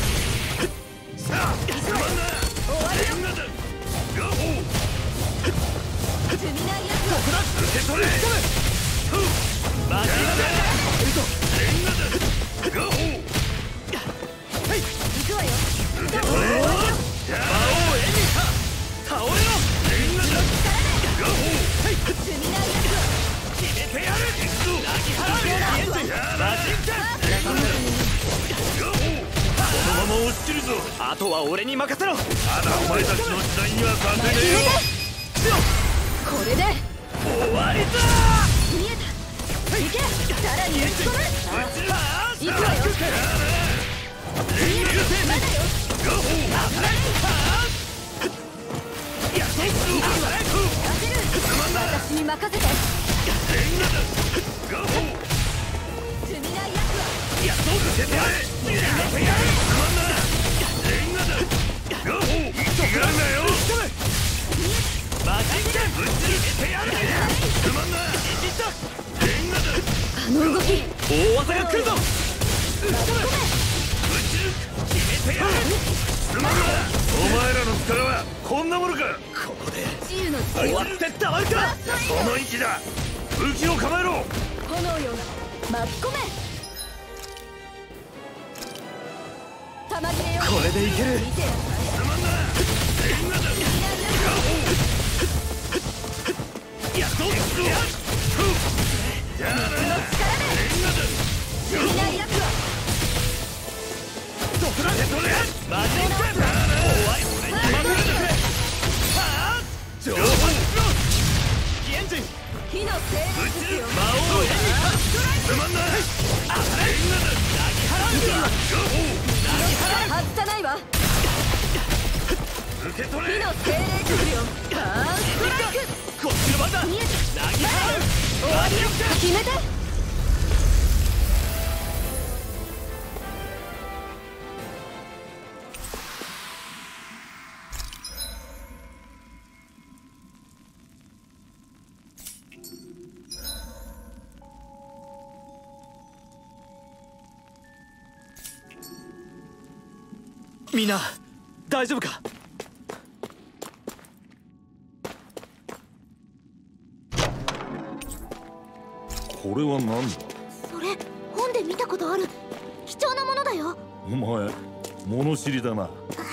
あとは俺に任せろ。 まだお前たちの時代にはさせねえよ。 これで終わりだ。 見えた。行け。さらに打ち込む。行くわよ。まだよ。私に任せて。積みないやつは。 大技が来るぞ。 お前らの力はこんなものか。 ここで自由の終わってたまるか。 その息だ。武器を構えろ。 炎よ巻き込め。玉切れよ。 これでいける。 見てなさい。 やっと足りないやつはマジック怖い俺に任せてくれ。はあ上半しろ。エンジン火の精霊ですよ。 魔王エンジンつまんない。当たれ。投げ払う。 外さないわ。 受け取れ。 火の精霊ですよ。バーンストライク。 こっちの番だ。投げ払う。 終わりよ。決めて。 みんな大丈夫か。 これは何だ。 それ本で見たことある貴重なものだよ。 お前物知りだな。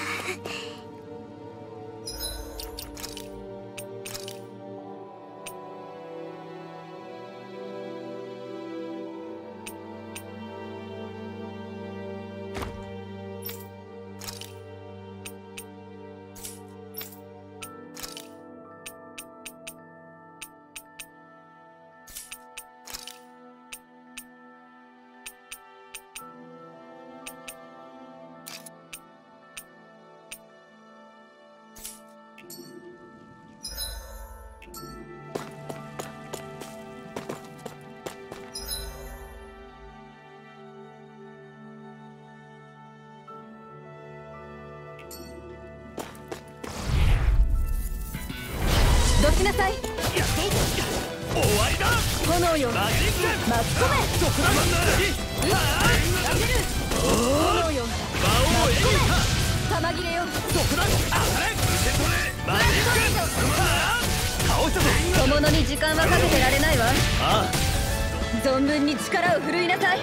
どきなさい。 やっと終わりだ。 炎よマジック巻き込め。 そこだ。 投げる。炎よ魔王エンジン玉切れよ。 そこだ。当たれ。受け取れ。マジック倒したぞ。 小物に時間はかけてられないわ。 ああ存分に力を振るいなさい。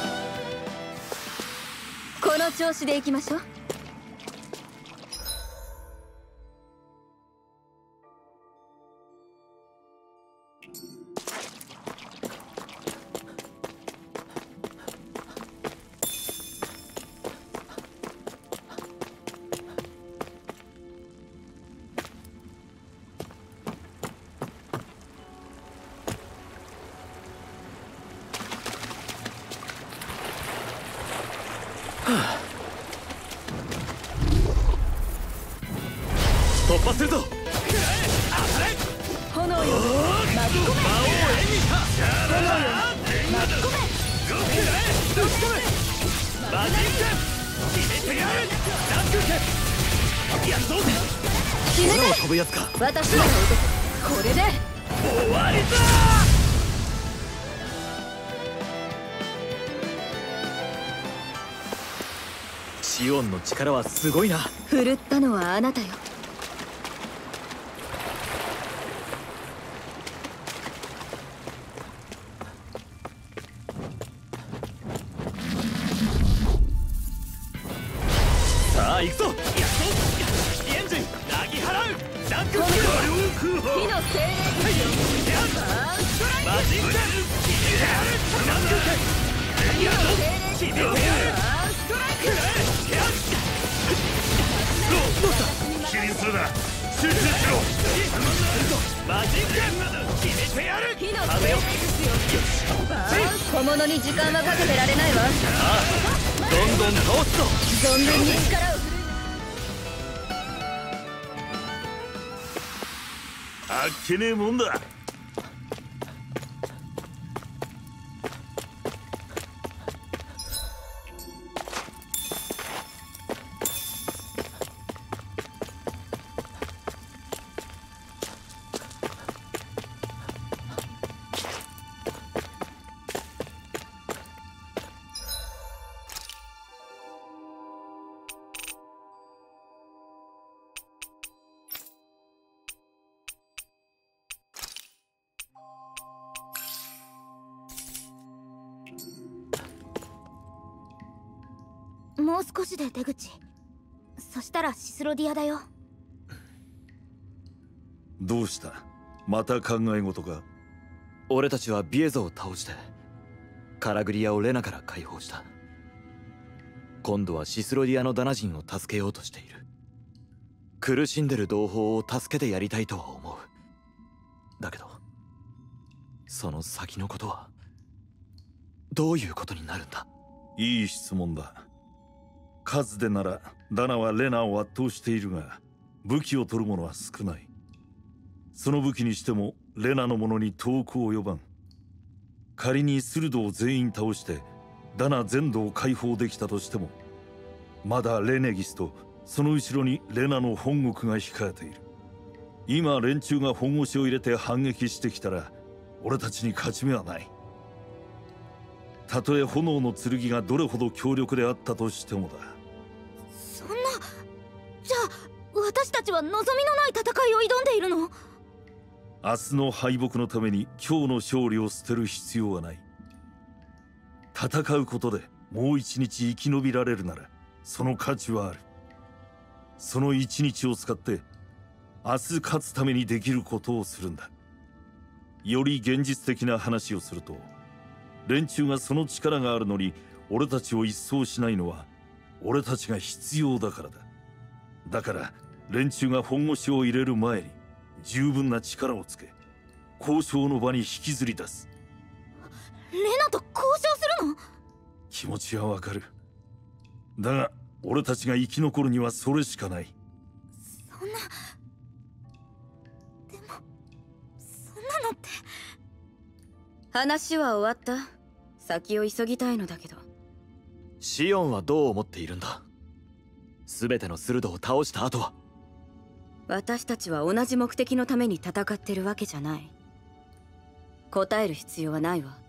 この調子でいきましょう。 突破するぞ。 炎よ巻き込め。炎よ巻き込め。 マジック決めてやる。ダンクやっぞ。 決めて。 空を飛ぶやつか。 私なら落とす。これで終わりだ。シオンの力はすごいな。 振るったのはあなたよ。 さあ行くぞ。やっとエンジン投げ払う。ダンク火の精霊ですよ。マジック決めてやる。ダンク火の精霊決めてやる。ストライク。どうした。 気にするな。集中しろ。 マジック決めてやる。 火の精霊ですよ。小物に時間はかけてられないわ。 どんどん倒すぞ。 存分に力を振るい。 あっけねえもんだ。 もう少しで出口。そしたらシスロディアだよ。 どうした？また考え事か？ 俺たちはビエゾを倒してカラグリアをレナから解放した。今度はシスロディアのダナ人を助けようとしている。苦しんでる同胞を助けてやりたいとは思う。だけどその先のことはどういうことになるんだ？ いい質問だ。数でならダナはレナを圧倒しているが、武器を取る者は少ない。その武器にしてもレナのものに遠く及ばん。仮にスルドを全員倒してダナ全土を解放できたとしても、まだレネギスとその後ろにレナの本国が控えている。今連中が本腰を入れて反撃してきたら俺たちに勝ち目はない。たとえ炎の剣がどれほど強力であったとしてもだ。 そんな。じゃあ私たちは望みのない戦いを挑んでいるの？ 明日の敗北のために今日の勝利を捨てる必要はない。戦うことでもう一日生き延びられるならその価値はある。その一日を使って明日勝つためにできることをするんだ。より現実的な話をすると、連中がその力があるのに俺たちを一掃しないのは俺たちが必要だからだ。だから連中が本腰を入れる前に十分な力をつけ、交渉の場に引きずり出す。 レナと交渉するの？ 気持ちはわかる。だが俺たちが生き残るにはそれしかない。 そんな。でもそんなのって。 話は終わった。先を急ぎたいのだけど。 シオンはどう思っているんだ？全てのスルドを倒した後は？ 私たちは同じ目的のために戦ってるわけじゃない。答える必要はないわ。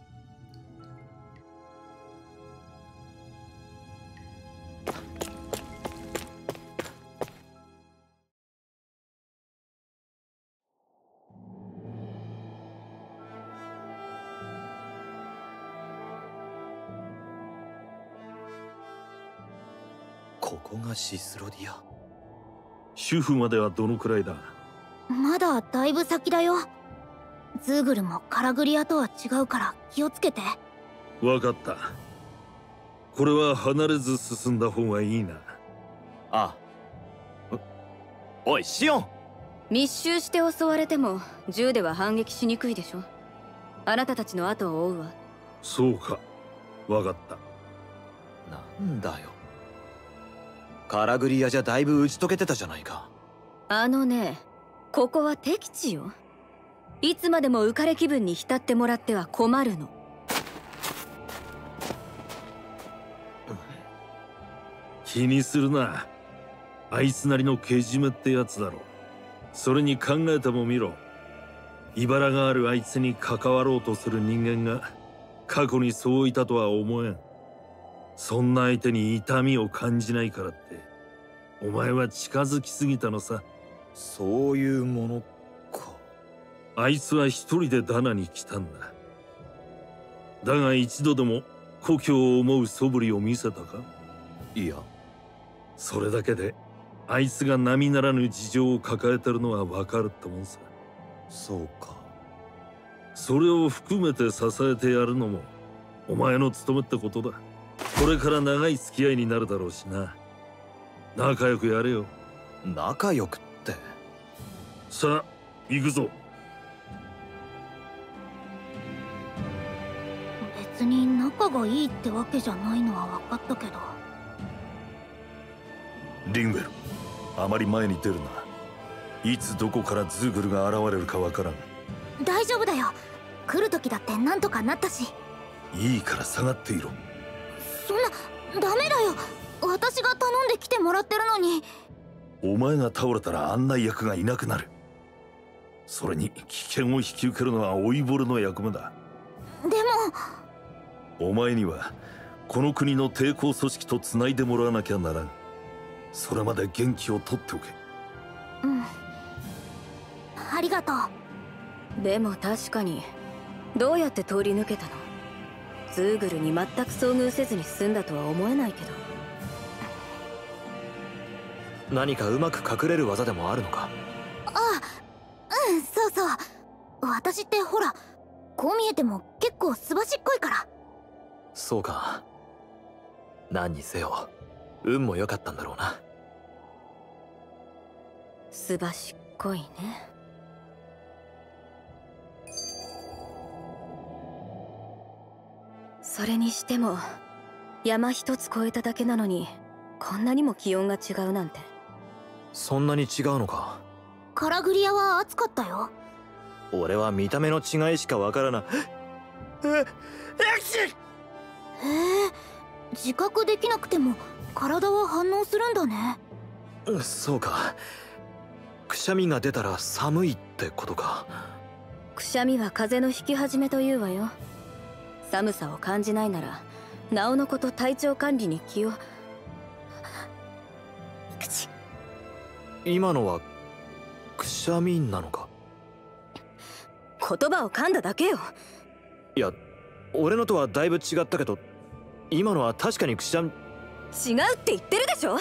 ここがシスロディア。 主婦まではどのくらいだ？ まだだいぶ先だよ。ズーグルもカラグリアとは違うから気をつけて。 わかった。これは離れず進んだ方がいいな。 ああ。おいシオン！ 密集して襲われても銃では反撃しにくいでしょ。あなたたちの後を追うわ。 そうか、わかった。 なんだよ、カラグリアじゃだいぶ打ち解けてたじゃないか。 ここは敵地よ。いつまでも浮かれ気分に浸ってもらっては困るの。 気にするな。あいつなりのけじめってやつだろ。それに考えてもみろ。茨があるあいつに関わろうとする人間が過去にそういたとは思えん。そんな相手に痛みを感じないからってお前は近づきすぎたのさ。 そういうものか。 あいつは一人でダナに来たんだ。だが一度でも故郷を思う素振りを見せたか？ いや。 それだけであいつが並ならぬ事情を抱えてるのはわかるってもんさ。 そうか。 それを含めて支えてやるのもお前の務めってことだ。これから長い付き合いになるだろうしな。仲良くやれよ。 仲良くって。 さあ行くぞ。 別に仲がいいってわけじゃないのは分かったけど。 リンウェル、あまり前に出るな。いつどこからズーグルが現れるかわからん。 大丈夫だよ。来る時だってなんとかなったし。 いいから下がっていろ。 そんな、ダメだよ。私が頼んで来てもらってるのに。 お前が倒れたら案内役がいなくなる。それに危険を引き受けるのは老いぼれの役目だ。 でもお前にはこの国の抵抗組織とつないでもらわなきゃならん。それまで元気を取っておけ。 うん、ありがとう。でも確かにどうやって通り抜けたの？ズーグルに全く遭遇せずに済んだとは思えないけど。 何かうまく隠れる技でもあるのか？ ああ、うん、そうそう。私ってほら、こう見えても結構すばしっこいから。 そうか。何にせよ運も良かったんだろうな。 すばしっこいね。それにしても山一つ越えただけなのにこんなにも気温が違うなんて。 そんなに違うのか？ カラグリアは暑かったよ。 俺は見た目の違いしかわからない。 自覚できなくても体は反応するんだね。 そうか。くしゃみが出たら寒いってことか。 くしゃみは風邪の引き始めというわよ。寒さを感じないならなおのこと体調管理に気を。口。 今のはくしゃみなのか？ 言葉を噛んだだけよ。 いや、俺のとはだいぶ違ったけど、今のは確かにくしゃみ。 違うって言ってるでしょ。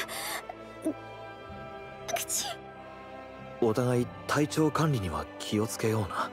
口。 お互い体調管理には気をつけような。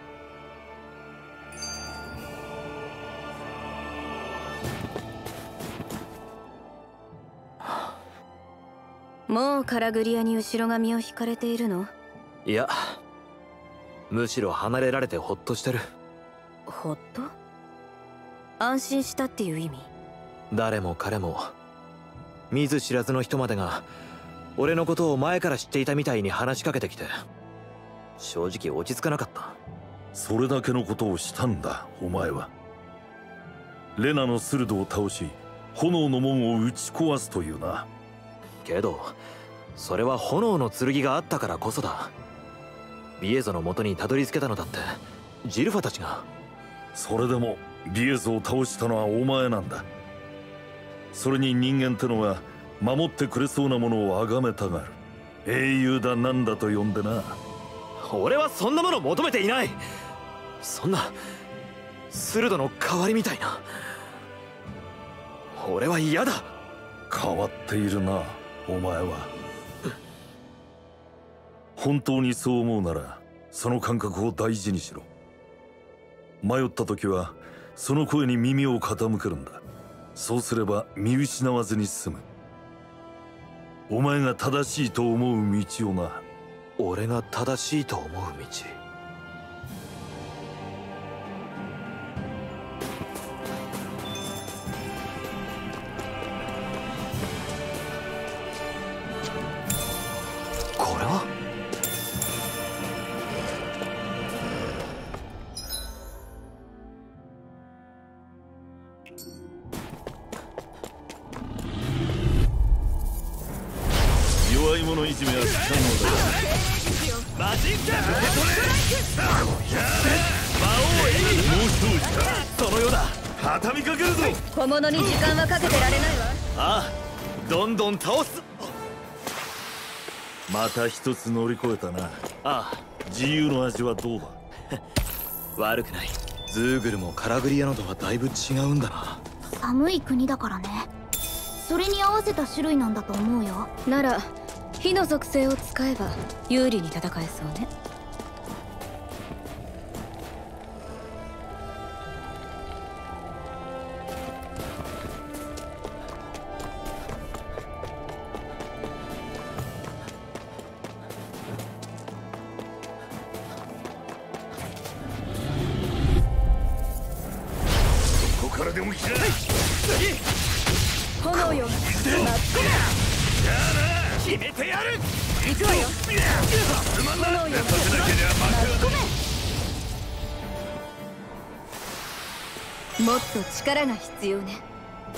もうカラグリアに後ろ髪を引かれているの？ いや、むしろ離れられてホッとしてる。 ほっと？安心したっていう意味？ 誰も彼も見ず知らずの人までが俺のことを前から知っていたみたいに話しかけてきて、正直落ち着かなかった。 それだけのことをしたんだ、お前は。レナのスルドを倒し炎の門を打ち壊すというな。 けどそれは炎の剣があったからこそだ。ビエゾの元にたどり着けたのだってジルファたちが。 それでもビエゾを倒したのはお前なんだ。それに人間ってのは守ってくれそうなものを崇めたがる。英雄だなんだと呼んでな。 俺はそんなもの求めていない。そんなスルドの代わりみたいな。俺は嫌だ。 変わっているな、お前は。本当にそう思うならその感覚を大事にしろ。迷った時はその声に耳を傾けるんだ。そうすれば見失わずに済む。お前が正しいと思う道をな。 俺が正しいと思う道。これは弱い者いじめは不可能だ。 マジックそのようだ。 畳みかけるぞ。 小物に時間はかけてられないわ。 ああ、どんどん倒す。 また一つ乗り越えたな。 ああ、 自由の味はどうだ？ 悪くない。ズーグルもカラグリアなどはだいぶ違うんだな。 寒い国だからね。それに合わせた種類なんだと思うよ。 なら火の属性を使えば有利に戦えそうね。 ここからでも来な。 炎よ、 決めてやる。 行くわよ。炎よ、もっと力が必要ね。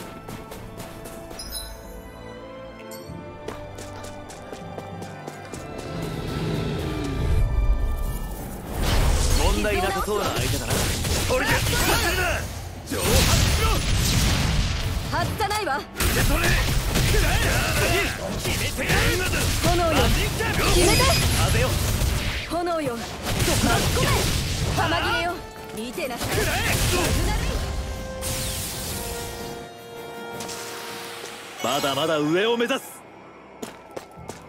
問題なさそうな相手だな。 俺が一発だ。上発しろ。 外さないわ。 受け取れ。 決めてやる。 炎よ、決めて。 風よ。 炎よ、巻き込め。玉切れよ、見てなさい。 まだまだ上を目指す。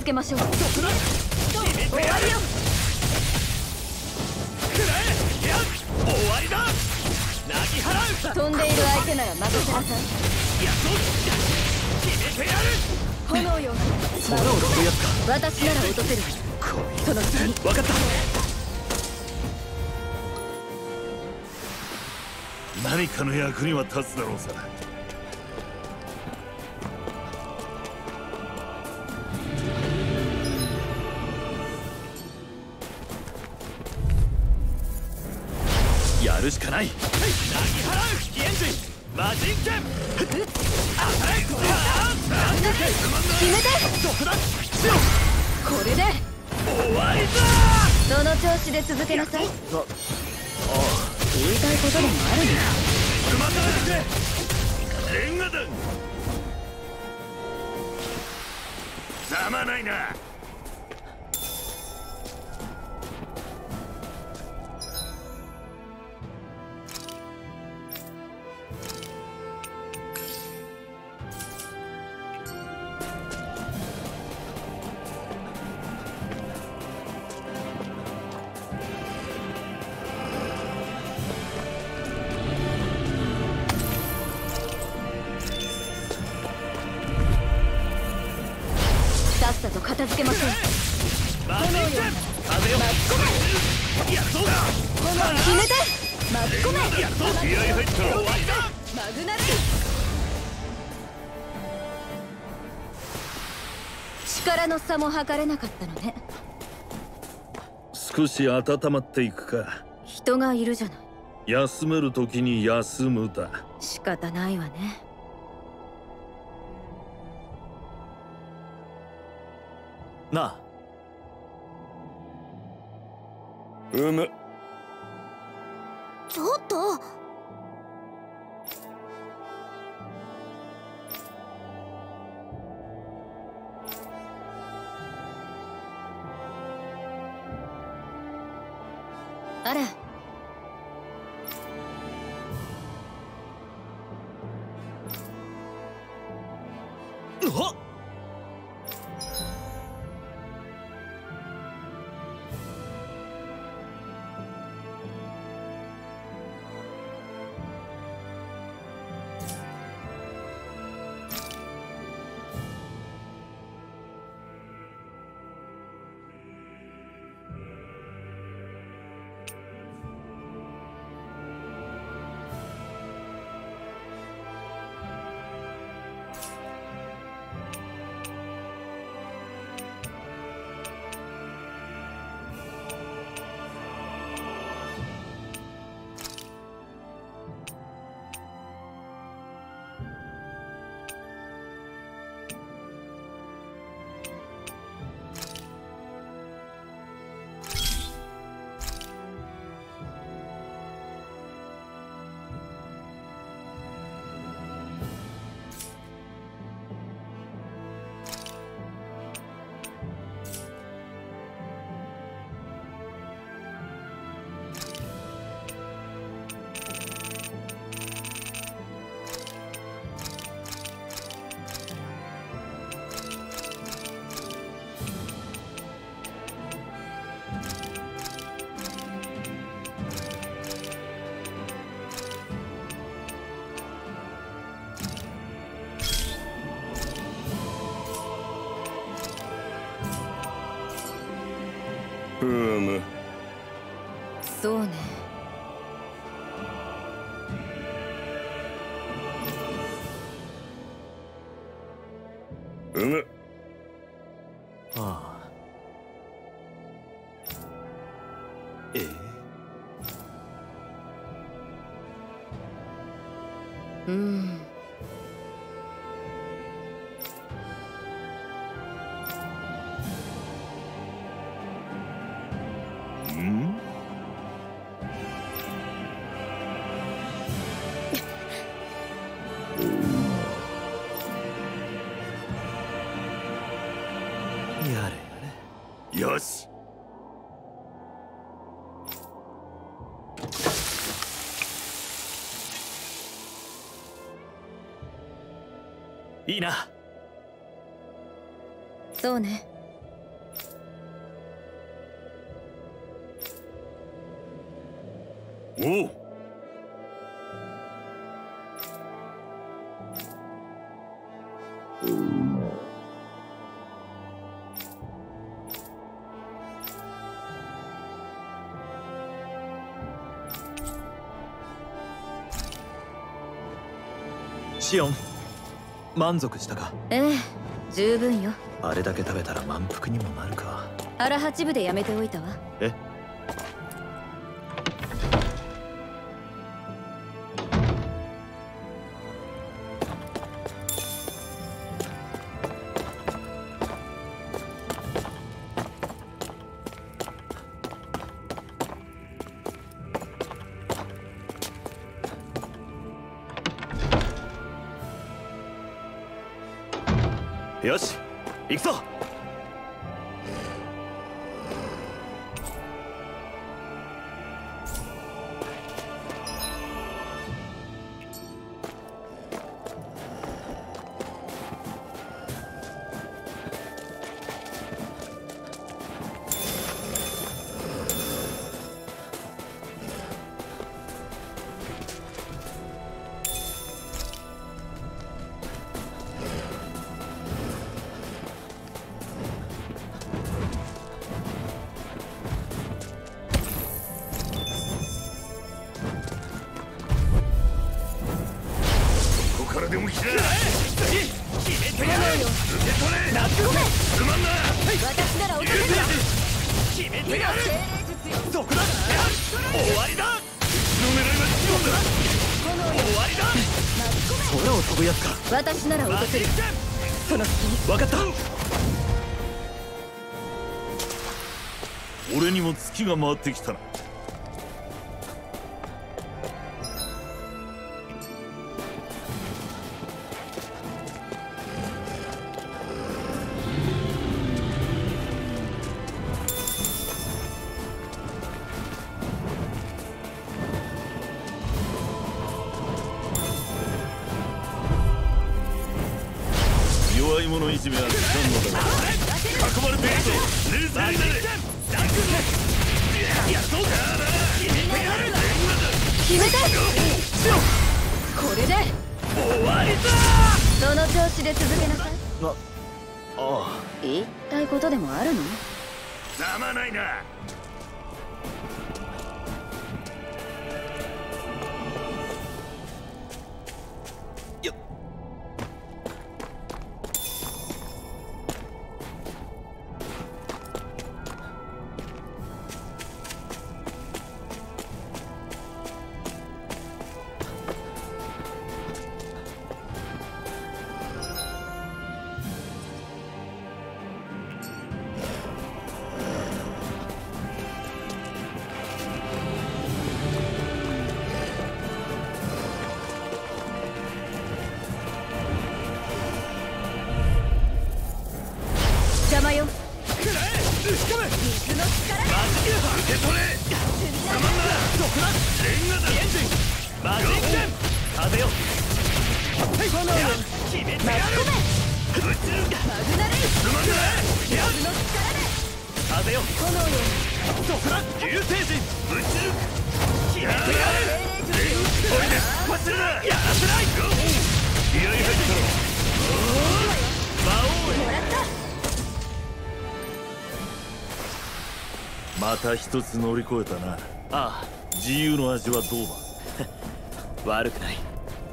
付けましょう。終わりよ。 終わりだ。泣き払う。 飛んでいる相手なら任せなさい。 決めてやる。 炎よ、 空を飛ぶやつか。 私なら落とせる。その次。 分かった。 何かの役には立つだろうさ。 やるしかない。投げ払う。飛エンジン魔人剣。 決めて。これで終わりだ。 その調子で続けなさい。言いたいことでもあるんだ。 つまんないでレンガ弾。ざまないな。 さっさと片付けましょう。 魔人剣。風を巻き込め。やっとだ。 炎決めて。巻き込め。 やっと気合入ったら終わりだ。 マグナル。力の差も測れなかったのね。 少し温まっていくか。 人がいるじゃない。 休める時に休むだ。 仕方ないわね。 なあ。 ちょっと。 あら。そうね。 ああ。やれ。 よし。 いいな。 そうね。 おう。 シオン、満足したか？ ええ、十分よ。 あれだけ食べたら満腹にもなるか。 腹八分でやめておいたわ。 え？よし、行くぞ。 でも来な。 私なら落とせるわ。決めてやる。 そこだ。終わりだ。終わりだ。空を飛ぶやつか。 私なら落とせる。その隙に。 分かった。 俺にも月が回ってきたな。弱い者いじめはつかんのだ。囲まれているぞ。レースになれ。 決めて。これで終わりだ。 その調子で続けなさい。 ああ。 言いたいことでもあるの？ ざまないな。 邪魔よ。 水の力。 受け取れ。つまんな。 そこだ。 レンガだ。 エンジン。マジック戦。風よ。 炎よ。 決めてやる。 宇宙。 マグナレイ。 つまんな。 水の力で。 風よ。 炎よ。 そこだ。流星陣。 宇宙。 決めてやる。 おいで。走るな。 やらせない。 気合い入ったろ。 魔王へ。 もらった。 また一つ乗り越えたな。 ああ、 自由の味はどうだ。 悪くない。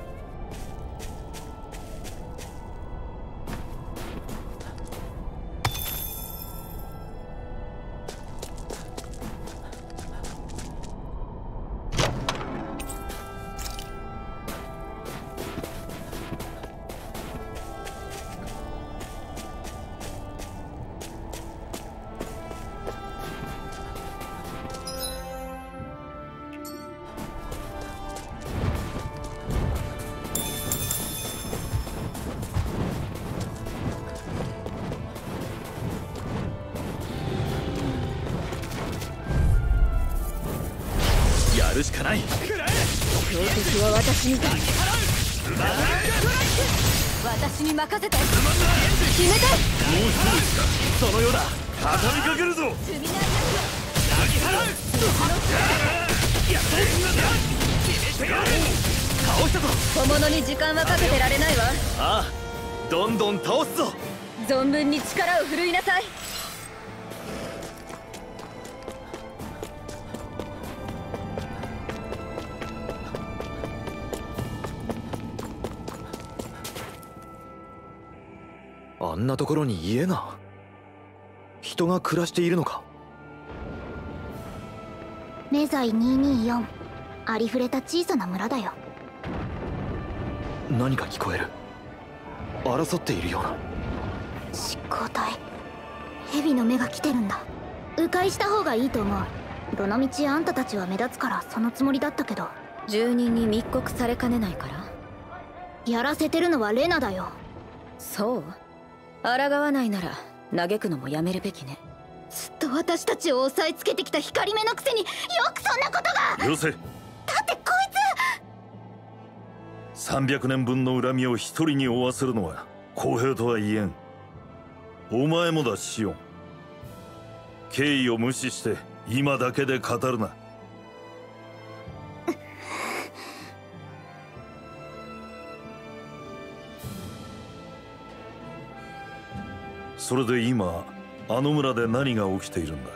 やるしかない。 標的は私に。私に任せて。決めて。 もう一つか。 そのようだ。 畳みかけるぞ。 罪なやつはや小物に時間はかけてられないわ。 ああ、どんどん倒すぞ。 存分に力を振るいなさい。 あんなところに家が。人が暮らしているのか。 メザイ224、ありふれた小さな村だよ。 何か聞こえる。争っているような。 執行隊、蛇の目が来てるんだ。迂回した方がいいと思う。どのみちあんたたちは目立つからそのつもりだったけど。 住人に密告されかねないから。 やらせてるのはレナだよ。 そう？抗わないなら嘆くのもやめるべきね。 ずっと私たちを押さえつけてきた光目のくせによくそんなことが。 よせ。 だってこいつ 300年分の恨みを一人に負わせるのは公平とは言えん。お前もだ、シオン。敬意を無視して今だけで語るな。それで今あの村で何が起きているんだ。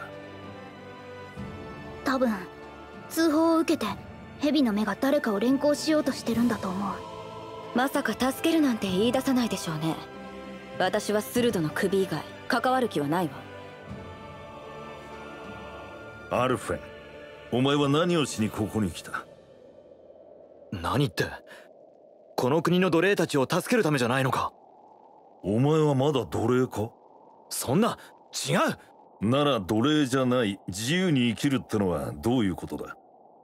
多分通報を受けて蛇の目が誰かを連行しようとしてるんだと思う。 まさか助けるなんて言い出さないでしょうね。私はスルドの首以外関わる気はないわ。 アルフェン、お前は何をしにここに来た。 何って、この国の奴隷たちを助けるためじゃないのか。 お前はまだ奴隷か。 そんな、違う。なら奴隷じゃない自由に生きるってのはどういうことだ。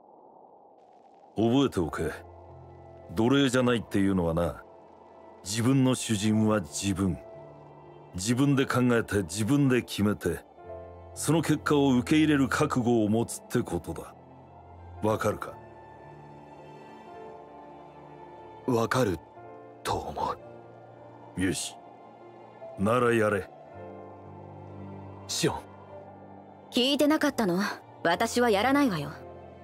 覚えておけ。奴隷じゃないっていうのはな、自分の主人は自分で考えて自分で決めて、その結果を受け入れる覚悟を持つってことだ。わかるか。 わかると思う。よし、ならやれ。 シオン。 聞いてなかったの？私はやらないわよ。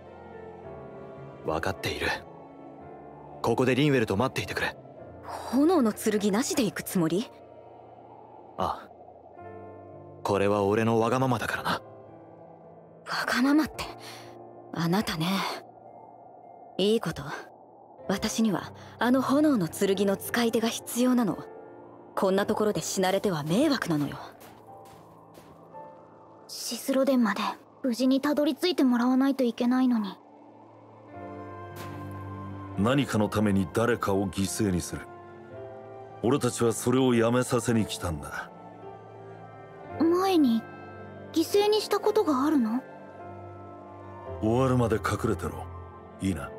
分かっている。ここでリンウェルと待っていてくれ。 炎の剣なしで行くつもり？ ああ、これは俺のわがままだからな。 わがままってあなたね。いいこと。私にはあの炎の剣の使い手が必要なの。こんなところで死なれては迷惑なのよ。 シスロ殿まで無事にたどり着いてもらわないといけないのに。 何かのために誰かを犠牲にする。俺たちはそれをやめさせに来たんだ。 前に犠牲にしたことがあるの？ 終わるまで隠れてろ。いいな。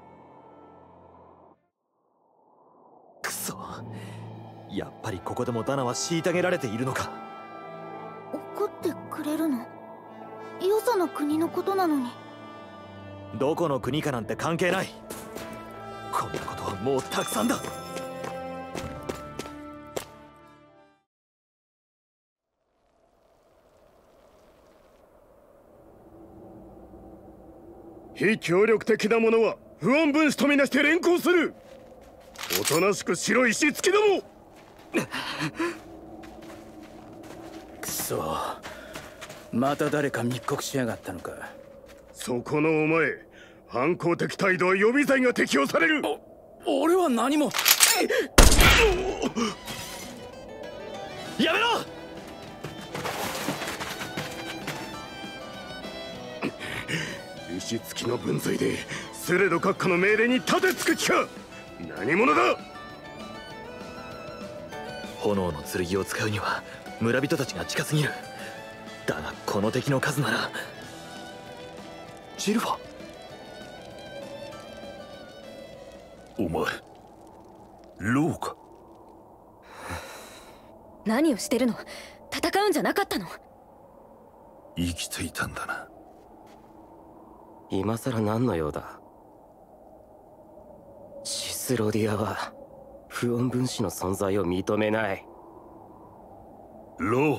くそ、やっぱりここでもダナは虐げられているのか。 怒ってくれるの？よその国のことなのに。 どこの国かなんて関係ない。こんなことはもうたくさんだ。 非協力的な者は不穏分子とみなして連行する。おとなしく白い石付きども。 くそ、また誰か密告しやがったのか。 そこのお前、反抗的態度は予備罪が適用される。 俺は何も。 やめろ。 石付きの分際でスレド閣下の命令に立てつく気か。何者だ。 炎の剣を使うには村人たちが近すぎる。だがこの敵の数なら。ジルファ。 お前ローか。 何をしてるの？戦うんじゃなかったの？ 生きていたんだな。 今さら何の用だ。シスロディアは不穏分子の存在を認めない。 ロ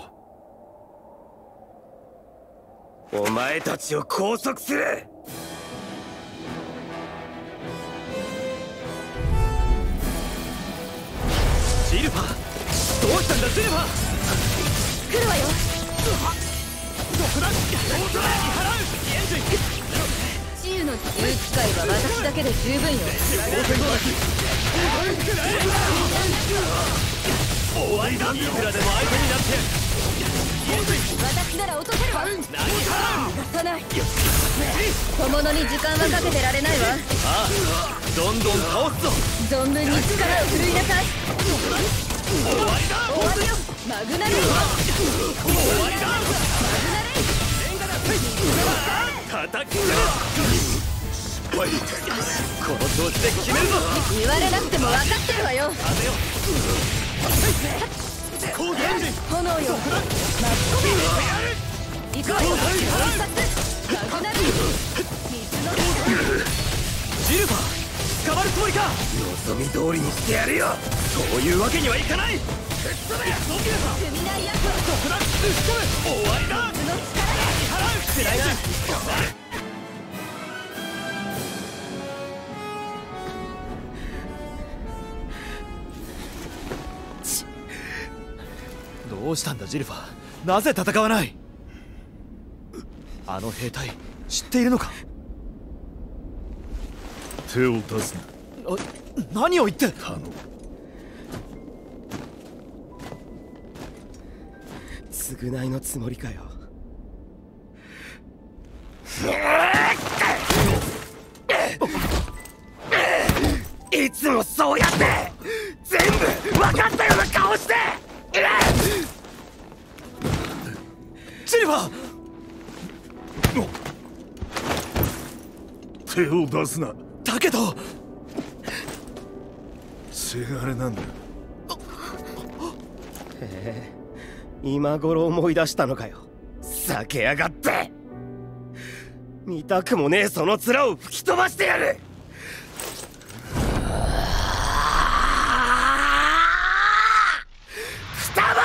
ー、お前たちを拘束する。 どうしたんだジェニファー。 来るわよ。 どこだ。 治癒の銃使いは私だけで十分よ。 終わりだ。いくらでも相手になって。 私なら落とせるわ。逃がさない。小物に時間はかけてられないわ。 ああ、どんどん倒すぞ。 存分に力を振るいなさい。 終わりだ。 終わりよ。マグナレイ。 終わりだ。 マグナレイ。 叩きつける。失敗。この調子で決めるぞ。 言われなくても分かってるわよ。 攻撃エンジン。 炎よ。巻き込め。行くわよ。マグナレイ。水のジルファー、捕まるつもりか。 望み通りにしてやるよ。 そういうわけにはいかない。 踏みないやつを。 終わりだ。 水の力で払う。つらいな。どうしたんだジルファー。なぜ戦わない。あの兵隊知っているのか。 手を出すな。 何を言って。 頼む。 償いのつもりかよ。いつもそうやって全部分かったような顔して。 ジルファ手を出すな。 ー。だけどせがれなんだ。 へえ、今頃思い出したのかよ。避けやがって。見たくもねえその面を吹き飛ばしてやる。くたばれ。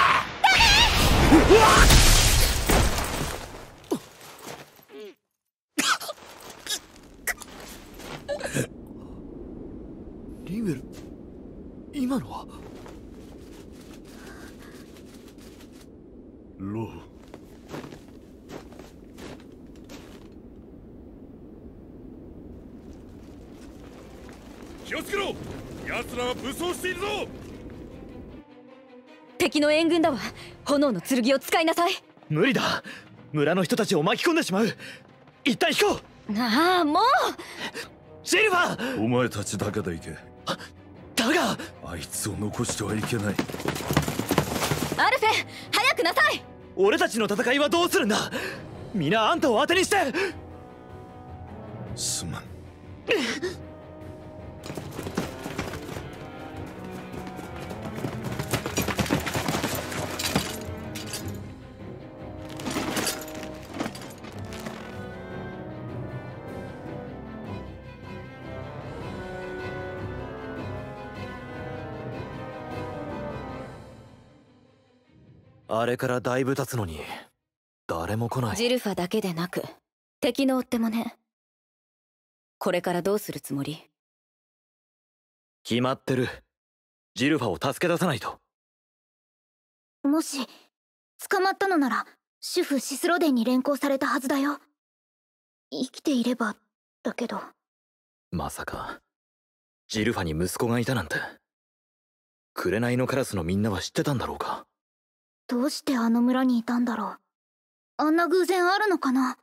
リンウェル、今のは。 ロー。 気をつけろ。奴らは武装しているぞ。 敵の援軍だわ。炎の剣を使いなさい。 無理だ。村の人たちを巻き込んでしまう。一旦引こう。 なあ、もう。 シルファー。 お前たちだけで行け。 だがあいつを残してはいけない。 アルフェ、早くなさい。 俺たちの戦いはどうするんだ。皆あんたを当てにして。 すまん。 あれからだいぶ経つのに誰も来ない。 ジルファだけでなく敵の追っ手もね。これからどうするつもり？ 決まってる。ジルファを助け出さないと。 もし捕まったのなら主婦シスロデンに連行されたはずだよ。生きていればだけど。 まさかジルファに息子がいたなんて。紅のカラスのみんなは知ってたんだろうか。 どうしてあの村にいたんだろう。あんな偶然あるのかな。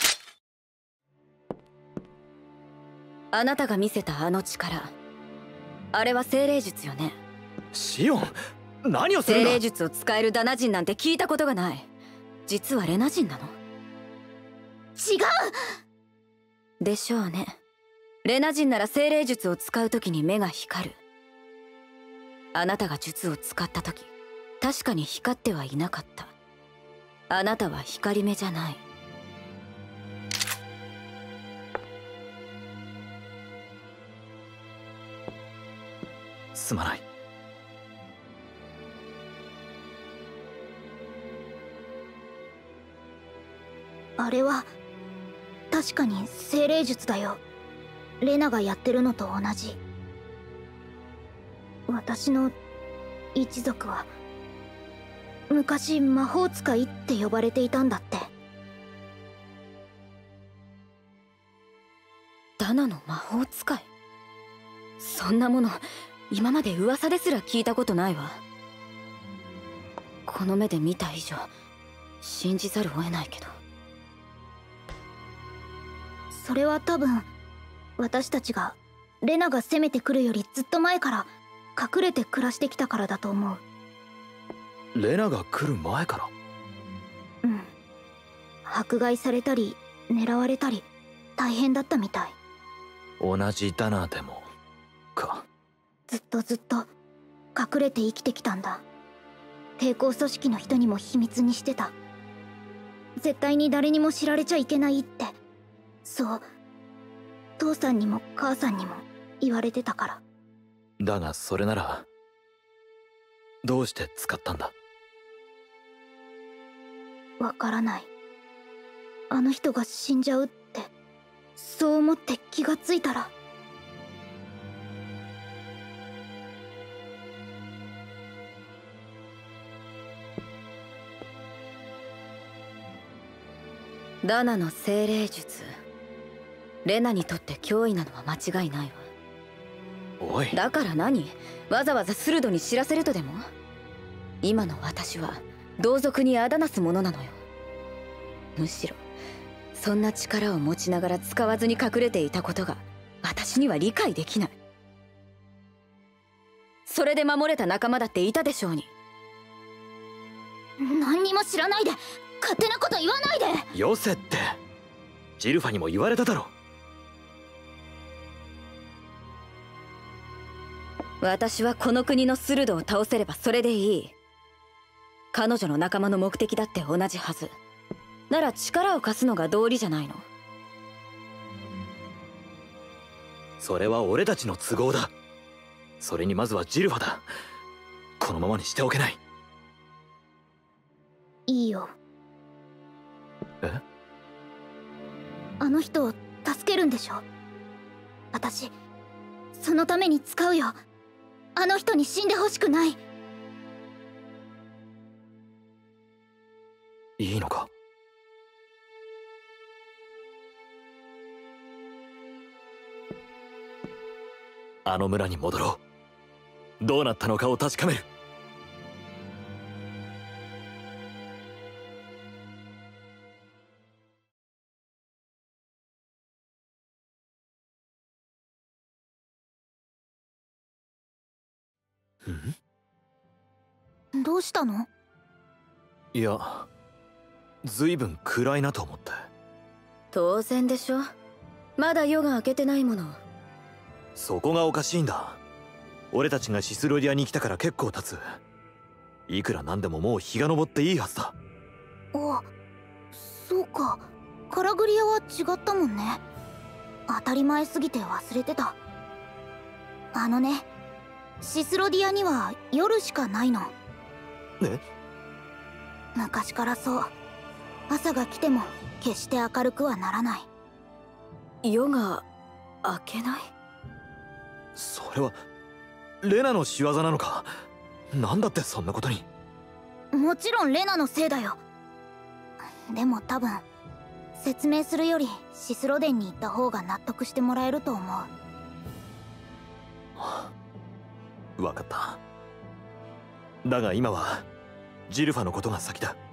あなたが見せたあの力、あれは精霊術よね。 シオン、何をするんだ。 精霊術を使えるダナ人なんて聞いたことがない。実はレナ人なの？ 違うでしょうね。レナ人なら精霊術を使う時に目が光る。あなたが術を使った時確かに光ってはいなかった。あなたは光目じゃない。 すまない。 あれは確かに精霊術だよ。レナがやってるのと同じ。私の一族は昔魔法使いって呼ばれていたんだって。 ダナの魔法使い？そんなもの今まで噂ですら聞いたことないわ。この目で見た以上信じざるを得ないけど。 それは多分私たちがレナが攻めてくるよりずっと前から隠れて暮らしてきたからだと思う。レナが来る前から？ うん。迫害されたり狙われたり大変だったみたい。 同じダナでもか。 ずっと隠れて生きてきたんだ。抵抗組織の人にも秘密にしてた。絶対に誰にも知られちゃいけないって。そう父さんにも母さんにも言われてたから。 だがそれならどうして使ったんだ？ わからない。あの人が死んじゃうってそう思って気がついたら。 ダナの精霊術、レナにとって脅威なのは間違いないわ。 おい、 だから何？わざわざスルドに知らせるとでも？今の私は同族にあだなすものなのよ。むしろそんな力を持ちながら使わずに隠れていたことが私には理解できない。それで守れた仲間だっていたでしょうに。 何にも知らないで勝手なこと言わないで。 よせって。ジルファにも言われただろ。 私はこの国のスルドを倒せればそれでいい。彼女の仲間の目的だって同じはず。なら力を貸すのが道理じゃないの？ それは俺たちの都合だ。それにまずはジルファだ。このままにしておけない。 いいよ。 え？ あの人を助けるんでしょ？私そのために使うよ。あの人に死んでほしくない。 いいのか？あの村に戻ろう。どうなったのかを確かめる。 どうしたの？ いや、ずいぶん暗いなと思って。 当然でしょ。まだ夜が明けてないもの。 そこがおかしいんだ。俺たちがシスロリアに来たから結構経つ。いくらなんでももう日が昇っていいはずだ。 あ、そうか。カラグリアは違ったもんね。当たり前すぎて忘れてた。あのね、シスロディアには夜しかないの。 え？ 昔からそう。朝が来ても決して明るくはならない。 夜が明けない？ それはレナの仕業なのか？なんだってそんなことに。 もちろんレナのせいだよ。でも多分説明するよりシスロデンに行った方が納得してもらえると思う。分かった。だが今はジルファのことが先だ。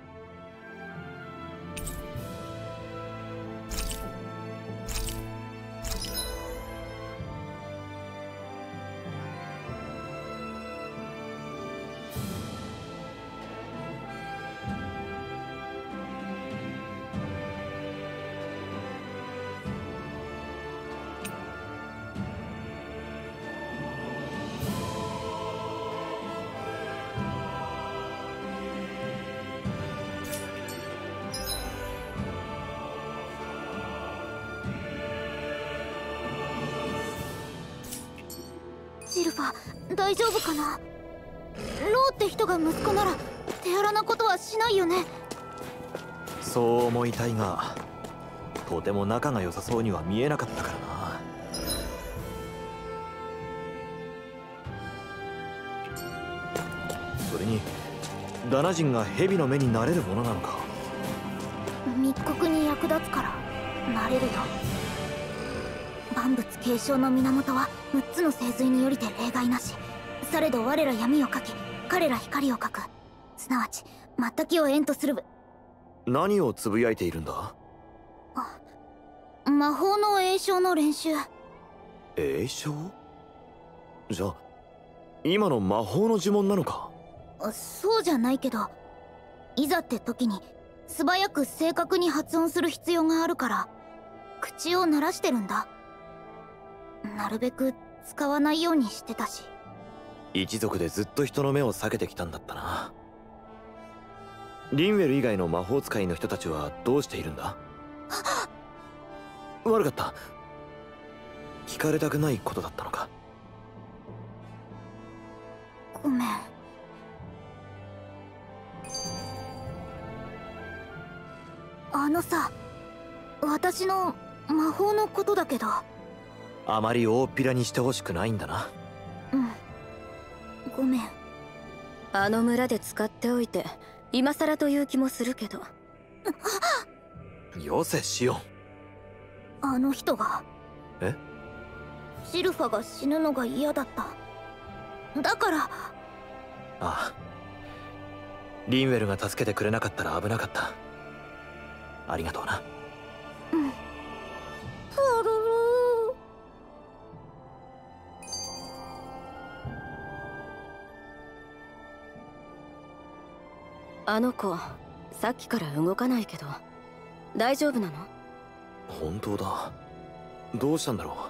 ジルファ、大丈夫かな？ローって人が息子なら手荒なことはしないよね。 そう思いたいが、とても仲が良さそうには見えなかったからな。 にダナ人が蛇の目になれるものなのか。 密告に役立つからなれるよ。万物継承の源は6つの聖髄によりて例外なし。されど我ら闇を描き彼ら光を描く、すなわち全きを縁とする。 何をつぶやいているんだ。 魔法の詠唱の練習。 詠唱？じゃあ今の魔法の呪文なのか。 そうじゃないけど、いざって時に素早く正確に発音する必要があるから口を鳴らしてるんだ。なるべく使わないようにしてたし。 一族でずっと人の目を避けてきたんだったな。リンウェル以外の魔法使いの人たちはどうしているんだ。悪かった。聞かれたくないことだったのか。 ごめん。さ、私の魔法のことだけど。 あまり大っぴらにしてほしくないんだな。 うん、ごめん。 あの村で使っておいて今更という気もするけど。 よせシオン。 あの人が。 え？ シルファが死ぬのが嫌だった。だから。 ああ、リンウェルが助けてくれなかったら危なかった。ありがとうな。 うん。 あの子さっきから動かないけど大丈夫なの？ 本当だ。どうしたんだろ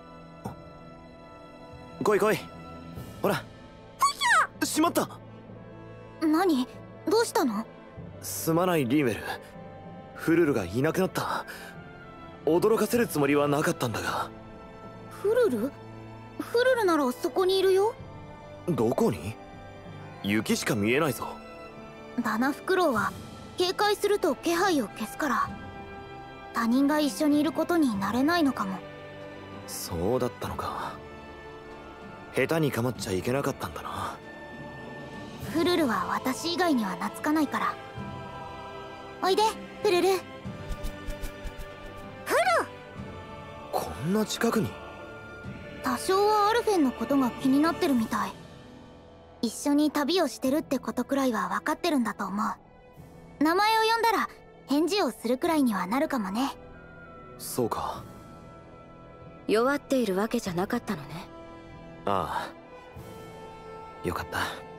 う。来い来い、ほら。しまった。 何？どうしたの？ すまないリンウェル、フルルがいなくなった。驚かせるつもりはなかったんだが。 フルル？フルルならそこにいるよ。 どこに？雪しか見えないぞ。 ダナフクロウは警戒すると気配を消すから、他人が一緒にいることになれないのかも。 そうだったのか。下手に構っちゃいけなかったんだな。 フルルは私以外には懐かないから。おいでフルル。フル！ こんな近くに。 多少はアルフェンのことが気になってるみたい。一緒に旅をしてるってことくらいは分かってるんだと思う。名前を呼んだら返事をするくらいにはなるかもね。 そうか。 弱っているわけじゃなかったのね。 ああ、よかった。